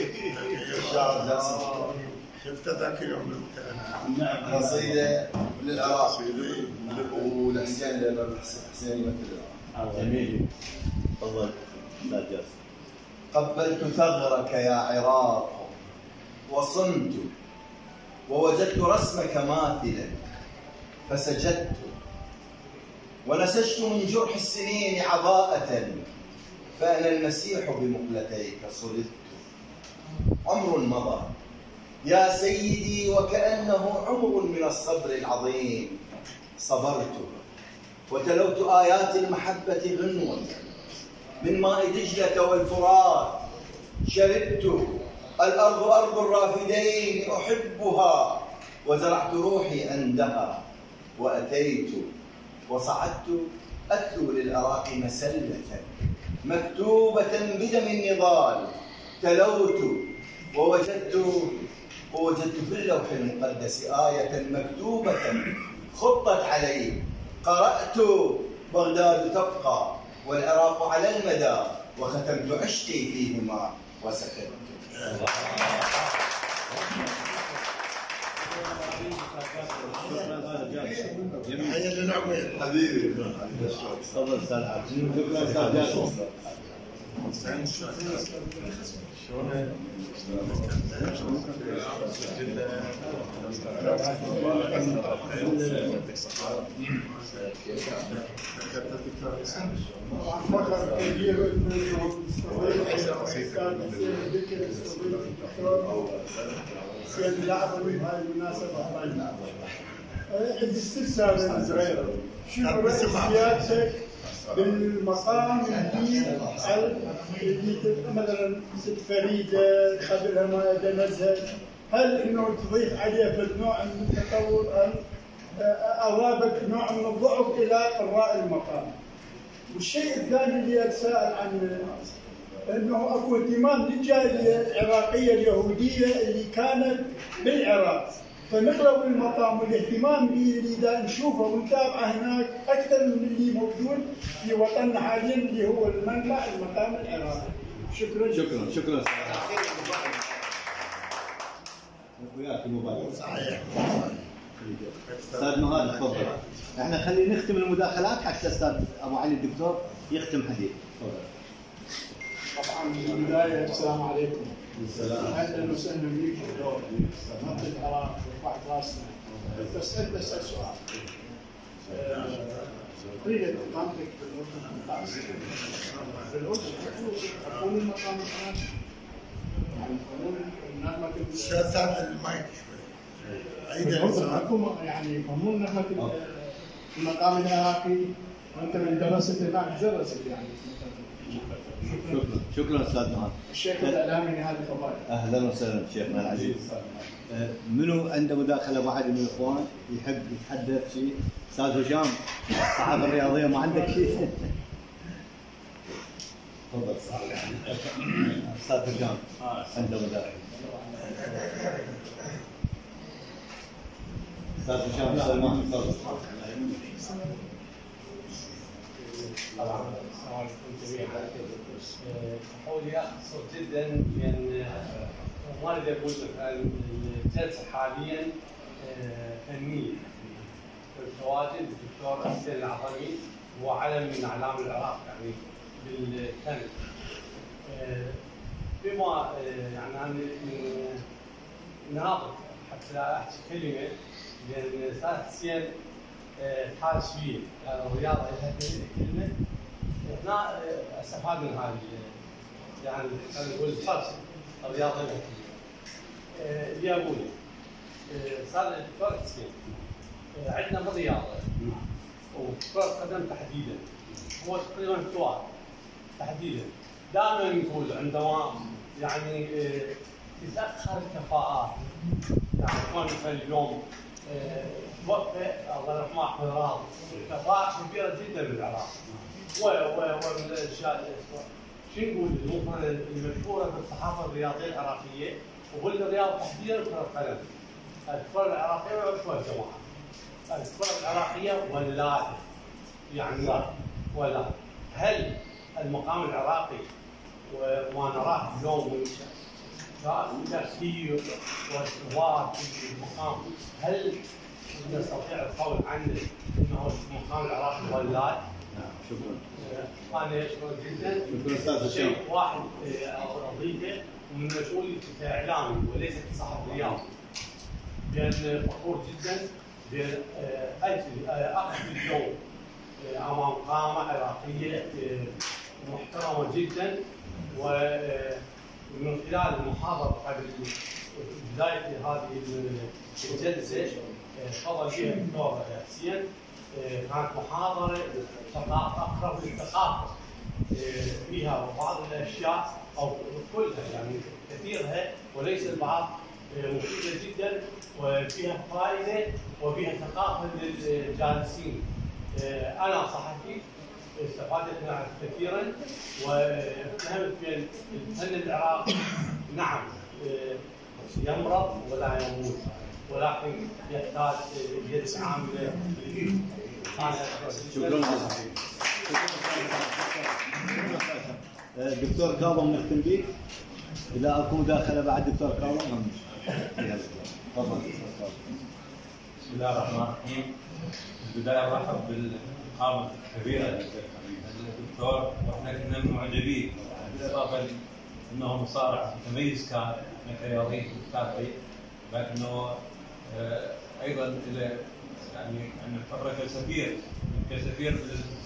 شفت ذاك اليوم
نعم. قصيده للعراق ولحسين لانه حسين يمثل.
جميل. تفضل استاذ جاسم.
قبلت ثغرك يا عراق وصمت ووجدت رسمك ماثلا فسجدت ونسجت من جرح السنين عباءة فأنا المسيح بمقلتيك صلدت. عمر مضى يا سيدي وكأنه عمر من الصبر العظيم. صبرت وتلوت آيات المحبة غنوة من ماء دجلة والفرات. شربت الأرض أرض الرافدين أحبها وزرعت روحي عندها. وأتيت وصعدت أتلو للعراق مسلة مكتوبة بدم النضال. تلوت ووجدت ووجدت في اللوح المقدس آية مكتوبة خطت علي. قرأت بغداد تبقى والعراق على المدى وختمت عشقي فيهما وسكنت.
حيا للعمير
حبيبي.
تفضل استاذ عبد. شكرا استاذ جاسم.
فخر كبير سيد العظمي بهاي المناسبة. عندي استفسار صغير، شنو رأي سيادتك بالمقام الجديد اللي مثلا ست فريدة قبلها مايدة نزهة، هل انه تضيف عليه في نوع من التطور ام اضافت نوع من الضعف الى قراء المقام؟ والشيء الثاني اللي اتساءل عنه انه اكو اهتمام للجاليه العراقيه اليهوديه اللي كانت بالعراق، فنقرأ المقام والاهتمام به اللي دا نشوفه ونتابعه هناك اكثر من اللي موجود في وطننا حاليا اللي هو المنبع المقام العراقي. شكرا
شكرا شكرا. وياك المبادرة. صحيح. استاذ مهاد تفضل. احنا خلينا نختم المداخلات حتى استاذ ابو علي الدكتور يختم حديث. تفضل.
طبعا في البدايه السلام عليكم. السلام. اهلا وسهلا بك دكتور. منطقه العراق رفعت راسنا. بس انت اسال سؤال. قيل اقامتك بالاردن خمسة عشر. بالاردن قانون المقام العراقي. يعني قانون نغمه
شاذ المايك.
بالاردن اكو يعني قانون نغمه المقام العراقي، وانت من درست هناك درست يعني.
شكرا شكرا استاذ مهاد.
الشيخ الاعلامي لهذه القضايا.
اهلا وسهلا شيخنا العزيز. منو عنده مداخله واحد من الاخوان يحب يتحدث شيء؟ استاذ هشام الصحافه الرياضيه ما عندك شيء؟ تفضل استاذ هشام عنده مداخله. استاذ هشام سلمان تفضل.
السلام عليكم جميعا. حولي اختصر جدا لان ما اريد اقول مثلا الجلسه حاليا فنيه. التواجد الدكتور حسين العظمي هو علم من اعلام العراق يعني بالفن. بما يعني انا ناقد حتى احكي كلمه لان استاذ حسين حال شويه يعني الرياضه لها كلمه هنا استفاد من هذه يعني خلينا نقول الفرق الرياضه لها كلمه. اللي اقوله صار الدكتور حسين عندنا بالرياضه وكرة القدم تحديدا هو تقريبا سؤال تحديدا دائما نقول عندما يعني تتاخر الكفاءات يعني كون مثلا اليوم توفى الله يرحمه احمد راضي كفاءات كبيره جدا بالعراق ومن الاشياء شو نقول المقارنه المشهوره بالصحافه الرياضيه العراقيه وبالرياضه تحديدا كره القدم. الكره العراقيه ما يعرفوها الجماعه. الكره العراقيه ولاده يعني ولا هل المقام العراقي وما نراه اليوم من تركيب واستواء في المقام هل نستطيع القول عنه انه المقام العراقي ولاد؟
نعم شكرا.
انا اشكر جدا.
شكرا استاذ هشام.
شيء واحد اضيفه ومن مسؤولي كاعلامي وليس كصاحب رياضي. لان فخور جدا بان اقف اليوم امام قامه عراقيه محترمه جدا ومن خلال المحاضره قبل بدايه هذه الجلسه تفضل فيها الدكتور حسين كانت محاضره اقرب للثقافه فيها بعض الاشياء او كلها يعني كثيرها وليس البعض مفيده جدا وفيها فائده وفيها ثقافه للجالسين. انا صحفي استفادت منها كثيرا وفهمت بان الفن العراقي نعم يمرض ولا يموت ولكن يحتاج يد عامله لديه.
شكرا دكتور كاظم نختم بك. اذا اكو مداخله بعد دكتور كاظم تفضل.
بسم الله الرحمن الرحيم. في البدايه ارحب بالقامه الكبيره للدكتور واحنا كنا معجبين بالاضافه انه مصارع متميز كان احنا كرياضيين متابعين، لكنه آه ايضا الى يعني ان نعتبره كسفير كسفير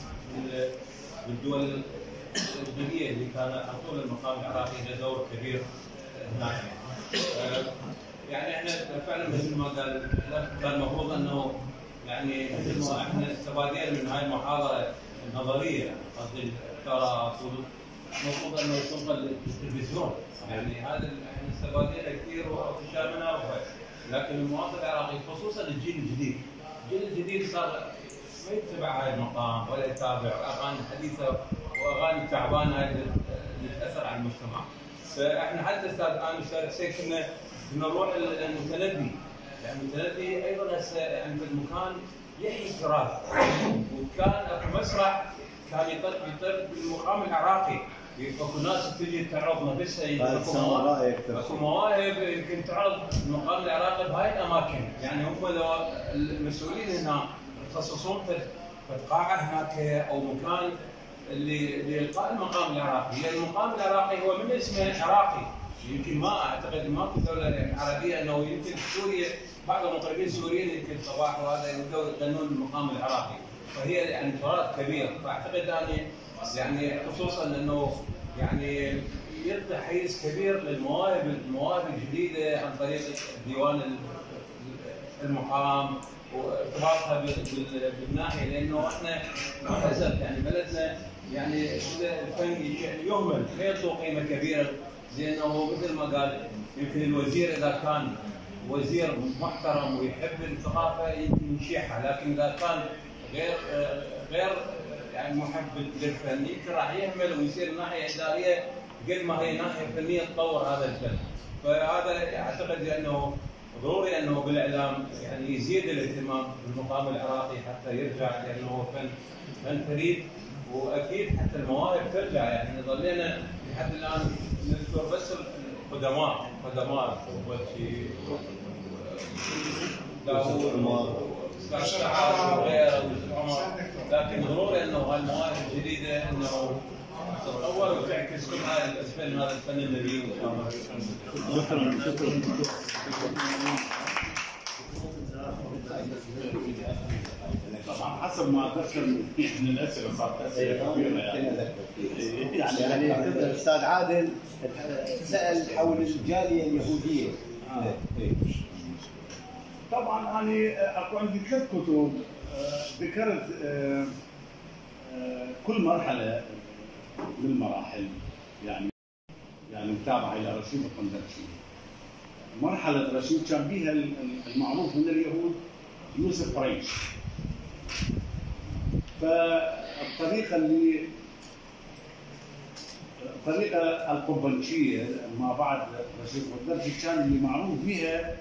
بالدول الاجنبيه اللي كان على طول المقام العراقي له دور كبير هناك. آه يعني احنا فعلا مثل ما قال كان المفروض انه يعني مثل ما احنا استفادينا من هاي المحاضره النظريه قصدي الدكتوراه المفروض انه تنقل للتلفزيون، يعني هذا احنا استفادينا كثير واكتشفنا، لكن المواطن العراقي خصوصا الجيل الجديد، الجيل الجديد صار ما يتبع هاي المقام ولا يتابع اغاني حديثه واغاني تعبانه اللي تاثر على المجتمع. فاحنا حتى استاذ انا استاذ حسين كنا كنا نروح للمتنبي، يعني المتنبي ايضا هسه يعني في المكان يحيي التراث، وكان اكو مسرح كان يطرد يطرد بالمقام العراقي، اكو ناس تجي تعرض نفسها، اكو مواهب اكو مواهب يمكن تعرض المقام العراقي بهاي الاماكن، يعني هم لو المسؤولين هنا يخصصون في قاعه هناك او مكان اللي لإلقاء المقام العراقي، لأن المقام العراقي هو من اسمه عراقي، يمكن ما اعتقد ماكو دوله عربيه انه يمكن سوريا بعض المطربين السوريين يمكن صباح وهذا يغنون المقام العراقي، فهي يعني تراث كبير، فاعتقد يعني يعني خصوصا انه يعني يلقي حيز كبير للمواهب المواهب الجديده عن طريق ديوان المقام وارتباطها بالناحيه، لانه احنا للاسف يعني بلدنا يعني الفن يهمل لا يعطوا قيمه كبيره، لانه مثل ما قال يمكن الوزير اذا كان وزير محترم ويحب الثقافه يمكن يشيحها، لكن اذا كان غير غير يعني محب للفن يمكن راح يهمل ويصير ناحيه اداريه قد ما هي ناحيه فنيه تطور هذا الفن. فهذا اعتقد انه ضروري انه بالاعلام يعني يزيد الاهتمام بالمقام العراقي حتى يرجع، لانه هو فن فن فريد، واكيد حتى المواهب ترجع، يعني ظلينا لحد الان نذكر بس القدماء قدماء وشي داوود وغيره، لكن ضروري انه هالمواهب الجديده انه تتطور وتعكس كل هذا الفن هذا الفن النبيل ان شاء الله. شكرا شكرا
طبعا حسب ما اتذكر من الاسئله صارت اسئله كبيره يعني
يعني الاستاذ عادل سال حول الجاليه اليهوديه.
آه. طبعا انا اكو عندي ثلاث كتب ذكرت كل مرحله من المراحل، يعني يعني متابعه الى رشيد القندرشي. مرحله رشيد كان بها المعروف من اليهود يوسف قريش، فالطريقه اللي الطريقه القبنشيه ما بعد رشيد القندرشي كان اللي معروف بها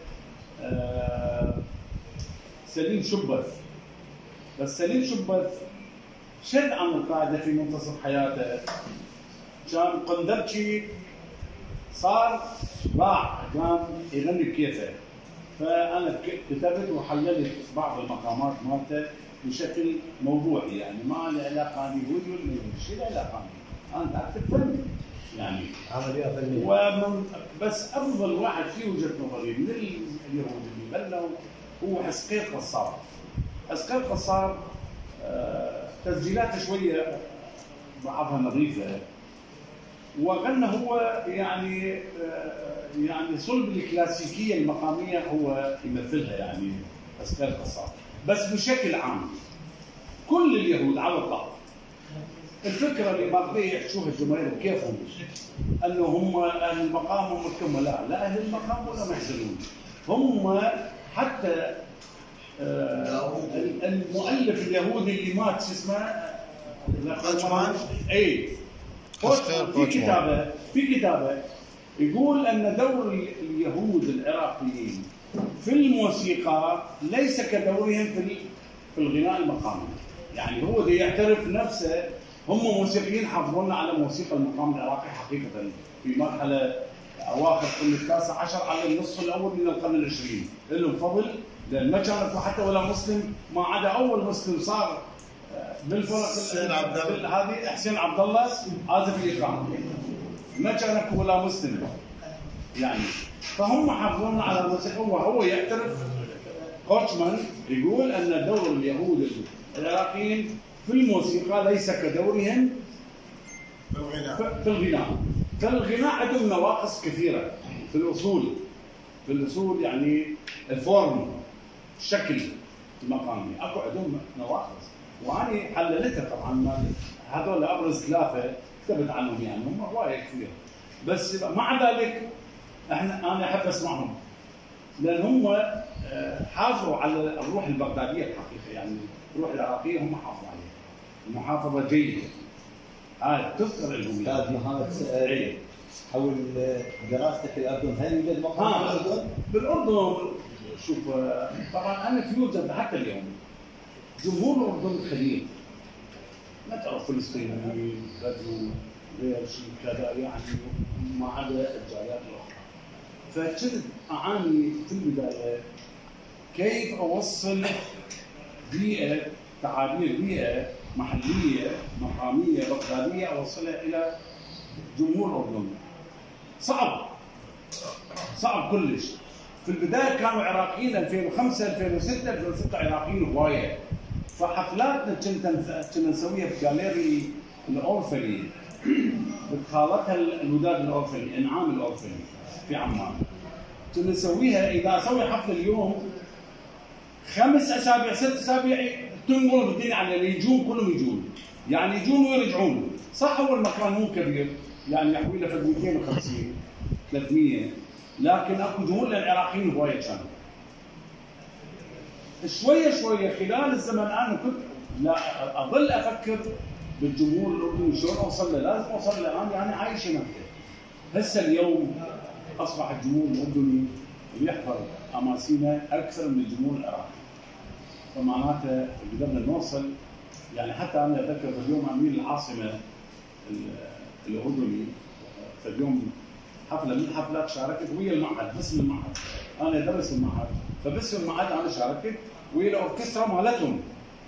سليم شبث. بس سليم شبث شد عن القاعده في منتصف حياته، كان قندرشي صار باع كان يغني بكيفه، فانا كتبت وحللت بعض المقامات مالته بشكل موضوعي، يعني ما له علاقه بيهودي ولا يهودي، شو له علاقه؟ انا تعرف الفن يعني
عمليه فنيه.
ومن بس افضل واحد في وجهه نظري من اليهود اللي غنوا هو حسقيل قصار. حسقيل قصار آه تسجيلاته شويه بعضها نظيفه، وغنى هو يعني آه يعني صلب الكلاسيكيه المقاميه هو يمثلها يعني حسقيل قصار، بس بشكل عام كل اليهود على الطاق الفكره اللي ماخذيها يحشوها الجماهير بكيفهم انه هم اهل المقام ومكمل، لا لا اهل المقام ولا محزنون، هم حتى آه المؤلف اليهودي اللي مات شو اسمه قوتشمان، اي في كتابه في كتابه يقول ان دور اليهود العراقيين في الموسيقى ليس كدورهم في في الغناء المقامي، يعني هو دي يعترف نفسه هم موسيقيين حافظونا على موسيقى المقام العراقي حقيقه في مرحله اواخر القرن التاسع عشر على النصف الاول من القرن العشرين، لهم فضل لان ما كانت حتى ولا مسلم ما عدا اول مسلم صار بالفرق
حسين عبد الله
هذه حسين عبد الله عازف الايقاع، ما كان اكو ولا مسلم يعني. فهم حافظون على الموسيقى، وهو يعترف كوتشمان يقول ان دور اليهود العراقيين في الموسيقى ليس كدورهم في الغناء. في الغناء فالغناء عندهم نواقص كثيره في الاصول، في الاصول يعني الفورم، الشكل المقامي، اكو عندهم نواقص، واني حللتها طبعا. هذول ابرز ثلاثه كتبت عنهم يعني، هم هوايه كثير، بس مع ذلك احنا انا احب اسمعهم لان هم حافظوا على الروح البغداديه الحقيقه، يعني الروح العراقيه هم حافظوا عليها، المحافظه جيده. هاي تذكر لهم.
استاذ محمد سأل حول دراستك في الاردن، هل يوجد مقام في الاردن؟
بالاردن شوف طبعا انا في يوجد حتى اليوم جمهور الاردن الخليل، ما تعرف فلسطينيين بدو غير شيء كذا يعني، ما عدا الجاليات الاخرى. فكنت اعاني في البدايه كيف اوصل بيئه، تعابير بيئه محليه مقاميه بغداديه اوصلها الى جمهور الاردن. صعب صعب كلش. في البدايه كانوا عراقيين ألفين وخمسة ألفين وستة ألفين وستة عراقيين هوايه. فحفلاتنا كنا كنا نسويها في جاليري الاورفلي بخالتها الوداد الاورفلي، انعام الاورفلي في عمان. كنا نسويها، اذا اسوي حفله اليوم خمس اسابيع ست اسابيع تنقل الدنيا على اللي يجون كلهم يجون، يعني يجون ويرجعون. صح هو المكان مو كبير يعني يحوي له فد مئتين وخمسين ثلاثمئة، لكن اكو جمهور للعراقيين هوايه كانوا. شويه شويه خلال الزمن انا كنت لا اظل افكر بالجمهور الاردني شلون اوصل له، لازم اوصل له انا يعني عايش هناك. هسه اليوم اصبح الجمهور الاردني يحضر اماسينا اكثر من الجمهور العراقي. فمعناته قدرنا نوصل يعني، حتى انا اتذكر في اليوم امير العاصمه الاردني في اليوم حفله من الحفلات شاركت ويا المعهد، باسم المعهد، انا ادرس المعهد، فباسم المعهد انا شاركت ويا الاوركسترا مالتهم.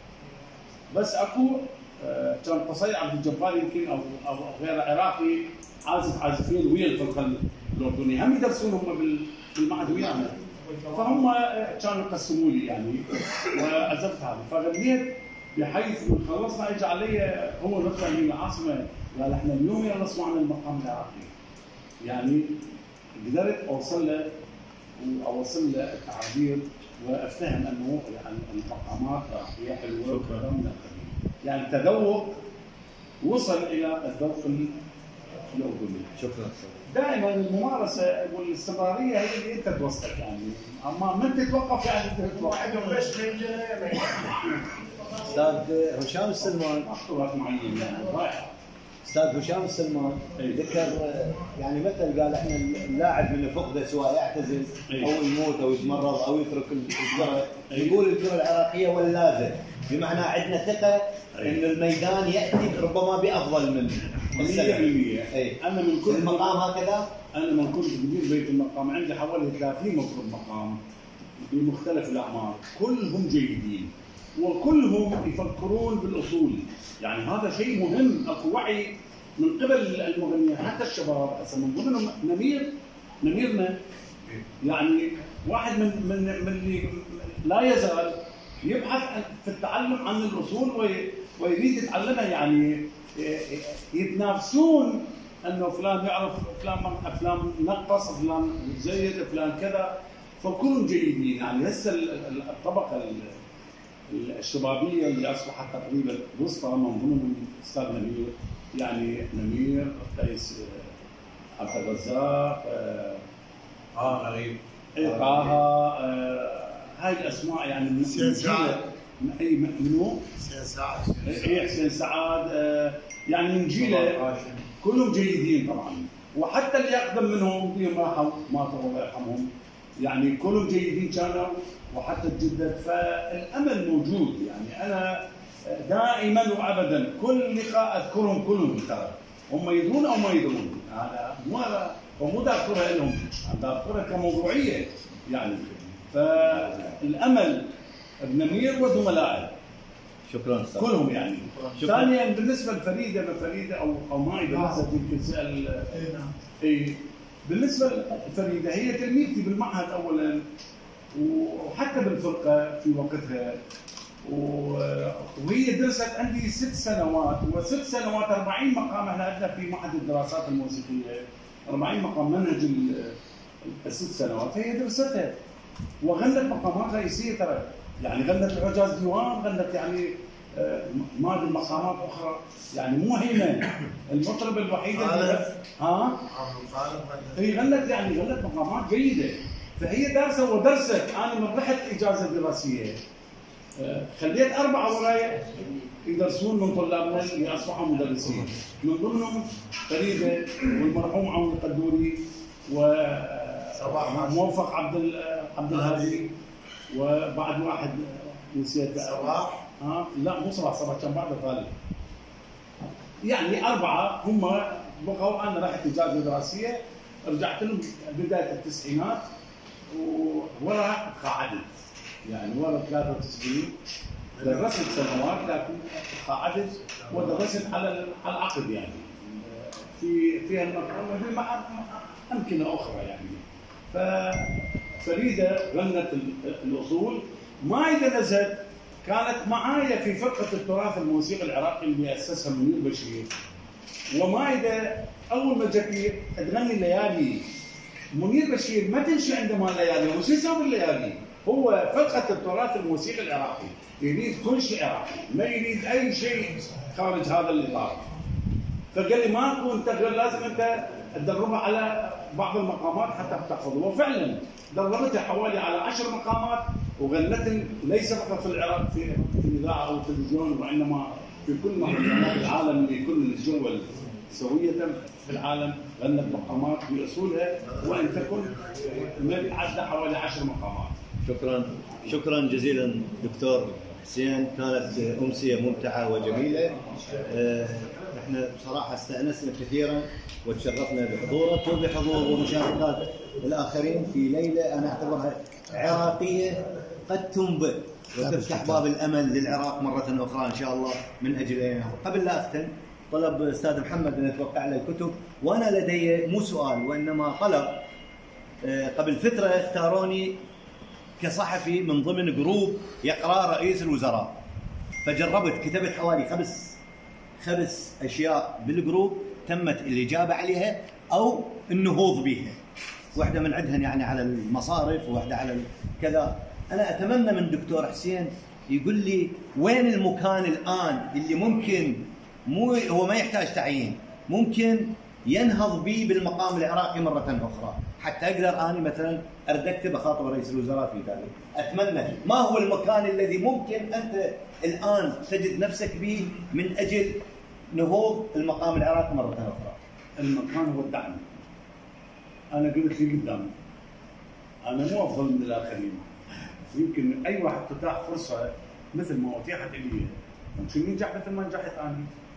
بس اكو كان قصي عبد الجبار يمكن او او غير عراقي عازف عازفين ويا الفرقه الاردنيه، هم يدرسون هم بالمعهد ويانا. فهم كانوا يقسموا لي يعني، وعزفت هذه، فغنيت بحيث من خلصنا اجى علي هو نفسه من العاصمه قال احنا اليوم يلا اسمعنا المقام العراقي. يعني قدرت اوصل له واوصل له التعابير وافتهم انه يعني المقامات راقيه حلوه وكذا من القبيل. يعني التذوق وصل الى الذوق الاردني.
شكرا.
دائما الممارسه والاستمراريه هي اللي انت توصلك يعني، اما ما تتوقف يعني
واحد بس من جنيه.
استاذ هشام السلمان
اخطرات معينه يعني رائعه.
استاذ هشام السلمان ذكر يعني مثل قال احنا اللاعب من فقده سواء يعتزل او يموت او يتمرض او يترك الكره، يقول الكره العراقيه ولاده، بمعنى عندنا ثقه ان الميدان ياتي ربما بافضل منه.
مئة بالمئة. اي انا من كل
المقام هكذا،
انا من كنت بدير بيت المقام عندي حوالي ثلاثين مطرب مقام بمختلف الاعمار، كلهم جيدين وكلهم يفكرون بالاصول. يعني هذا شيء مهم، اكو وعي من قبل المغنيين حتى الشباب. هسه من ضمنهم نمير نميرنا يعني واحد من من من اللي لا يزال يبحث في التعلم عن الاصول ويريد يتعلمها. يعني يتنافسون انه فلان يعرف فلان فلان نقص، فلان جيد، فلان كذا، فكلهم جيدين. يعني هسه الطبقه الشبابيه اللي اصبحت تقريبا وسطى من ضمنهم الاستاذ نمير، يعني نمير، قيس عبد الرزاق،
اه غريب،
طه، هاي الاسماء يعني من
حسين سعد،
اي منو؟
حسين سعد،
اي حسين سعد، يعني من جيله كلهم جيدين طبعا. وحتى اللي اقدم منهم فيهم راحوا ماتوا الله يرحمهم، يعني كلهم جيدين كانوا وحتى تجدد. فالامل موجود. يعني انا دائما وابدا كل لقاء اذكرهم كلهم ترى، هم يدرون او ما يدرون، انا مو ومو اذكرها لهم، انا اذكرها كموضوعيه يعني. فالامل بنمير وزملائه
شكرا استاذ.
كلهم يعني. ثانيا بالنسبه لفريده فريده او او مايده لسه يمكن سال. اي نعم. اي بالنسبه لفريده هي تلميذتي بالمعهد اولا وحتى بالفرقه في وقتها، وهي درست عندي ست سنوات وست سنوات أربعين مقام. احنا عندنا في معهد الدراسات الموسيقيه أربعين مقام منهج الست سنوات هي درستها وغنت مقامات رئيسيه ترى، يعني غنت العجاز ديوان، غنت يعني ما ادري مقامات اخرى، يعني مو هي المطربه الوحيده اللي ها هي غنت يعني غنت مقامات جيده. فهي دارسه ودرست. انا من رحت اجازه دراسيه خليت اربعه وراي يدرسون من طلابنا اللي اصبحوا مدرسين، من ضمنهم فريده والمرحوم عون القدوري وموفق عبد عبد الهادي وبعد واحد نسيت صباح. ها لا مو صباح، صباح كان بعد غالي. يعني اربعه هم بقوا. انا رحت اجازه دراسيه رجعت لهم بدايه التسعينات وورا قعدت يعني ورا ثلاثة وتسعين درست سنوات لكن قعدت ودرست على على العقد يعني في في المكان مع امكنه اخرى يعني. ففريده غنت الاصول. مايده نزهت كانت معايا في فرقه التراث الموسيقي العراقي اللي اسسها منير بشير. ومايده اول ما جت تغني ليالي. منير بشير ما تمشي عنده مال ليالي، وش يسوي بالليالي؟ هو فرقه التراث الموسيقي العراقي يريد كل شيء عراقي، ما يريد اي شيء خارج هذا الاطار. فقال لي ماكو انت لازم انت تدربها على بعض المقامات حتى تحفظ. وفعلا دربتها حوالي على عشر مقامات وغنت ليس فقط في العراق في في الاذاعه او التلفزيون وانما في كل مهرجانات العالم لكل الدول سويه في العالم غنت مقامات باصولها وان تكن عدة حوالي عشر مقامات.
شكرا شكرا جزيلا دكتور حسين، كانت امسيه ممتعه وجميله. احنا بصراحه استانسنا كثيرا وتشرفنا بحضورك وبحضور ومشاركات الاخرين في ليله انا اعتبرها عراقيه قد تنبئ وتفتح باب الامل للعراق مره اخرى ان شاء الله من اجل. قبل لا اختم طلب استاذ محمد ان اتوقع له الكتب، وانا لدي مو سؤال وانما طلب. قبل فتره اختاروني كصحفي من ضمن جروب يقرا رئيس الوزراء، فجربت كتبت حوالي خمس خمس اشياء بالجروب تمت الاجابه عليها او النهوض بها. واحده من عندهن يعني على المصارف وواحده على كذا. انا اتمنى من دكتور حسين يقول لي وين المكان الان اللي ممكن مو هو ما يحتاج تعيين، ممكن ينهض به بالمقام العراقي مرة أخرى حتى أقدر أنا مثلا أردكت بخاطب رئيس الوزراء في ذلك. أتمنى ما هو المكان الذي ممكن أنت الآن تجد نفسك به من أجل نهوض المقام العراقي مرة أخرى؟
المكان هو الدعم. أنا قلت لي قدام أنا مو أفضل من الآخرين، يمكن أي واحد تتاح فرصة مثل ما أتيحت لي ممكن ينجح مثل ما نجحت أنا.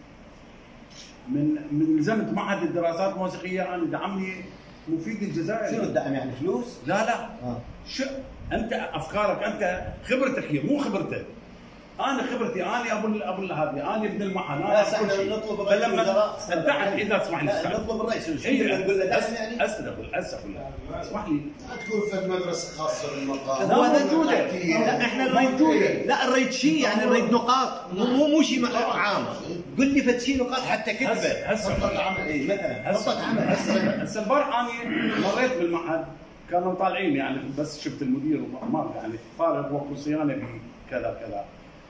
من من لزمت معهد الدراسات الموسيقيه انا دعمني مفيد الجزائر.
شنو الدعم يعني فلوس؟
لا لا آه. شو انت افكارك انت خبرتك هي مو خبرتك. انا خبرتي انا ابو ابو هذه انا ابن المعهد انا كل شيء.
نطلب
فلما ادعت اذا اسمح لي
نطلب الرئيس الوزراء نقول له دعم يعني
اسف اسف اسمح لي
تكون في مدرسه خاصه بالمقام.
هو موجوده. لا احنا موجوده. لا نريد شيء يعني نريد نقاط مو مو شيء عام. قل لي فد شيء نقاط حتى كتبه.
هسه
خطه عمل اي مثلا خطه عمل.
هسه هسه البارح انا مريت بالمعهد كانوا طالعين يعني بس شفت المدير وما يعني فارغ وكل صيانه كذا كذا.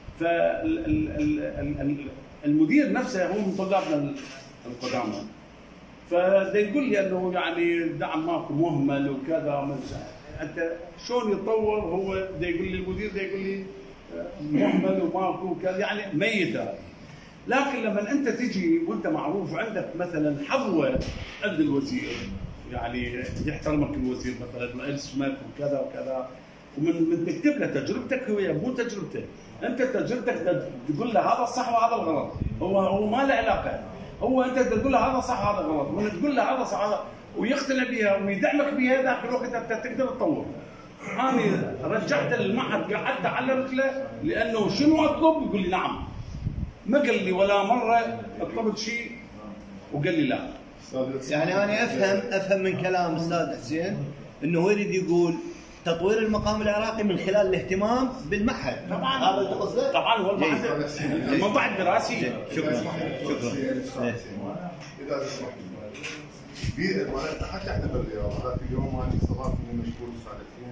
فالمدير نفسه هو من طلابنا القدامى. فدا يقول لي انه يعني الدعم ماكو مهمل وكذا. انت شلون يتطور هو دا يقول لي المدير دا يقول لي مهمل وماكو كذا يعني ميته. لكن لما انت تجي وانت معروف عندك مثلا حظوه عند الوزير يعني يحترمك الوزير مثلا اسمك وكذا وكذا ومن من تكتب له تجربتك هي مو تجربته. انت تجربتك تقول له هذا الصح وهذا الغلط. هو هو ما له علاقه. هو انت تقول له هذا صح وهذا غلط، ومن تقول له هذا صح هذا ويقتنع بها ويدعمك بها ذاك الوقت انت تقدر تطور. انا رجعت المعهد قعدت على رجله لانه شنو اطلب؟ يقول لي نعم. ما قال لي ولا مره طلبت شيء وقال لي لا.
يعني انا افهم افهم من كلام استاذ حسين انه هو يريد يقول تطوير المقام العراقي من خلال الاهتمام بالمعهد.
طبعا
هذا اللي قصده؟
طبعا هو المعهد الموضوع الدراسي.
شكرا
شكرا. اذا تسمح لي حتى احنا بالرياض ذاك اليوم انا صراحه اني مشغول ساعتين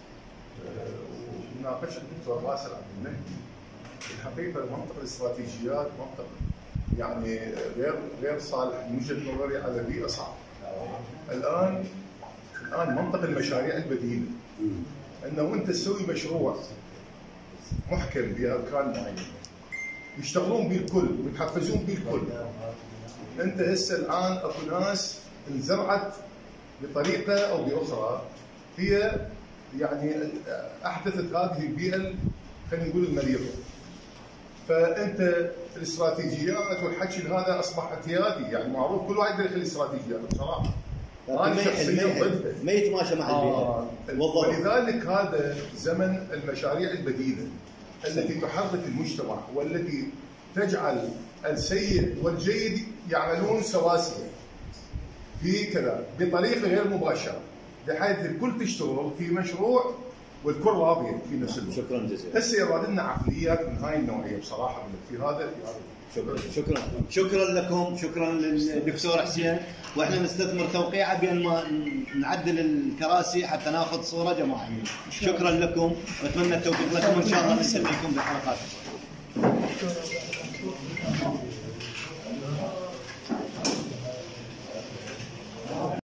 وناقشت الدكتور باسل عبد المهدي. الحقيقه منطق الاستراتيجيات منطق يعني غير غير صالح من وجهه نظري على بيئه صعبه. الان الان منطق المشاريع البديله انه انت تسوي مشروع محكم باركان معينه يشتغلون به الكل ويتحفزون به الكل. انت هسه الان اكو ناس انزرعت بطريقه او باخرى هي يعني احدثت هذه البيئه خلينا نقول المريضه. فانت الاستراتيجيات والحكي هذا اصبح اعتيادي، يعني معروف كل واحد يدخل الاستراتيجيات بصراحه.
انا شخصيا ضدها ما يتماشى مع البيئه.
آه. ولذلك هذا زمن المشاريع البديله التي تحرك المجتمع والتي تجعل السيء والجيد يعملون سواسية في كذا بطريقه غير مباشره بحيث الكل تشتغل في مشروع والكل راضي في نفس الوقت.
شكرا جزيلا.
هسه يراد لنا عقليات من هاي النوعيه بصراحه في هذا في هذا.
شكرا شكرا شكرا لكم، شكرا للدكتور حسين، واحنا نستثمر توقيعه بان ما نعدل الكراسي حتى ناخذ صوره جماعيه. شكرا لكم واتمنى التوفيق لكم وان شاء الله نستمعكم بحلقات.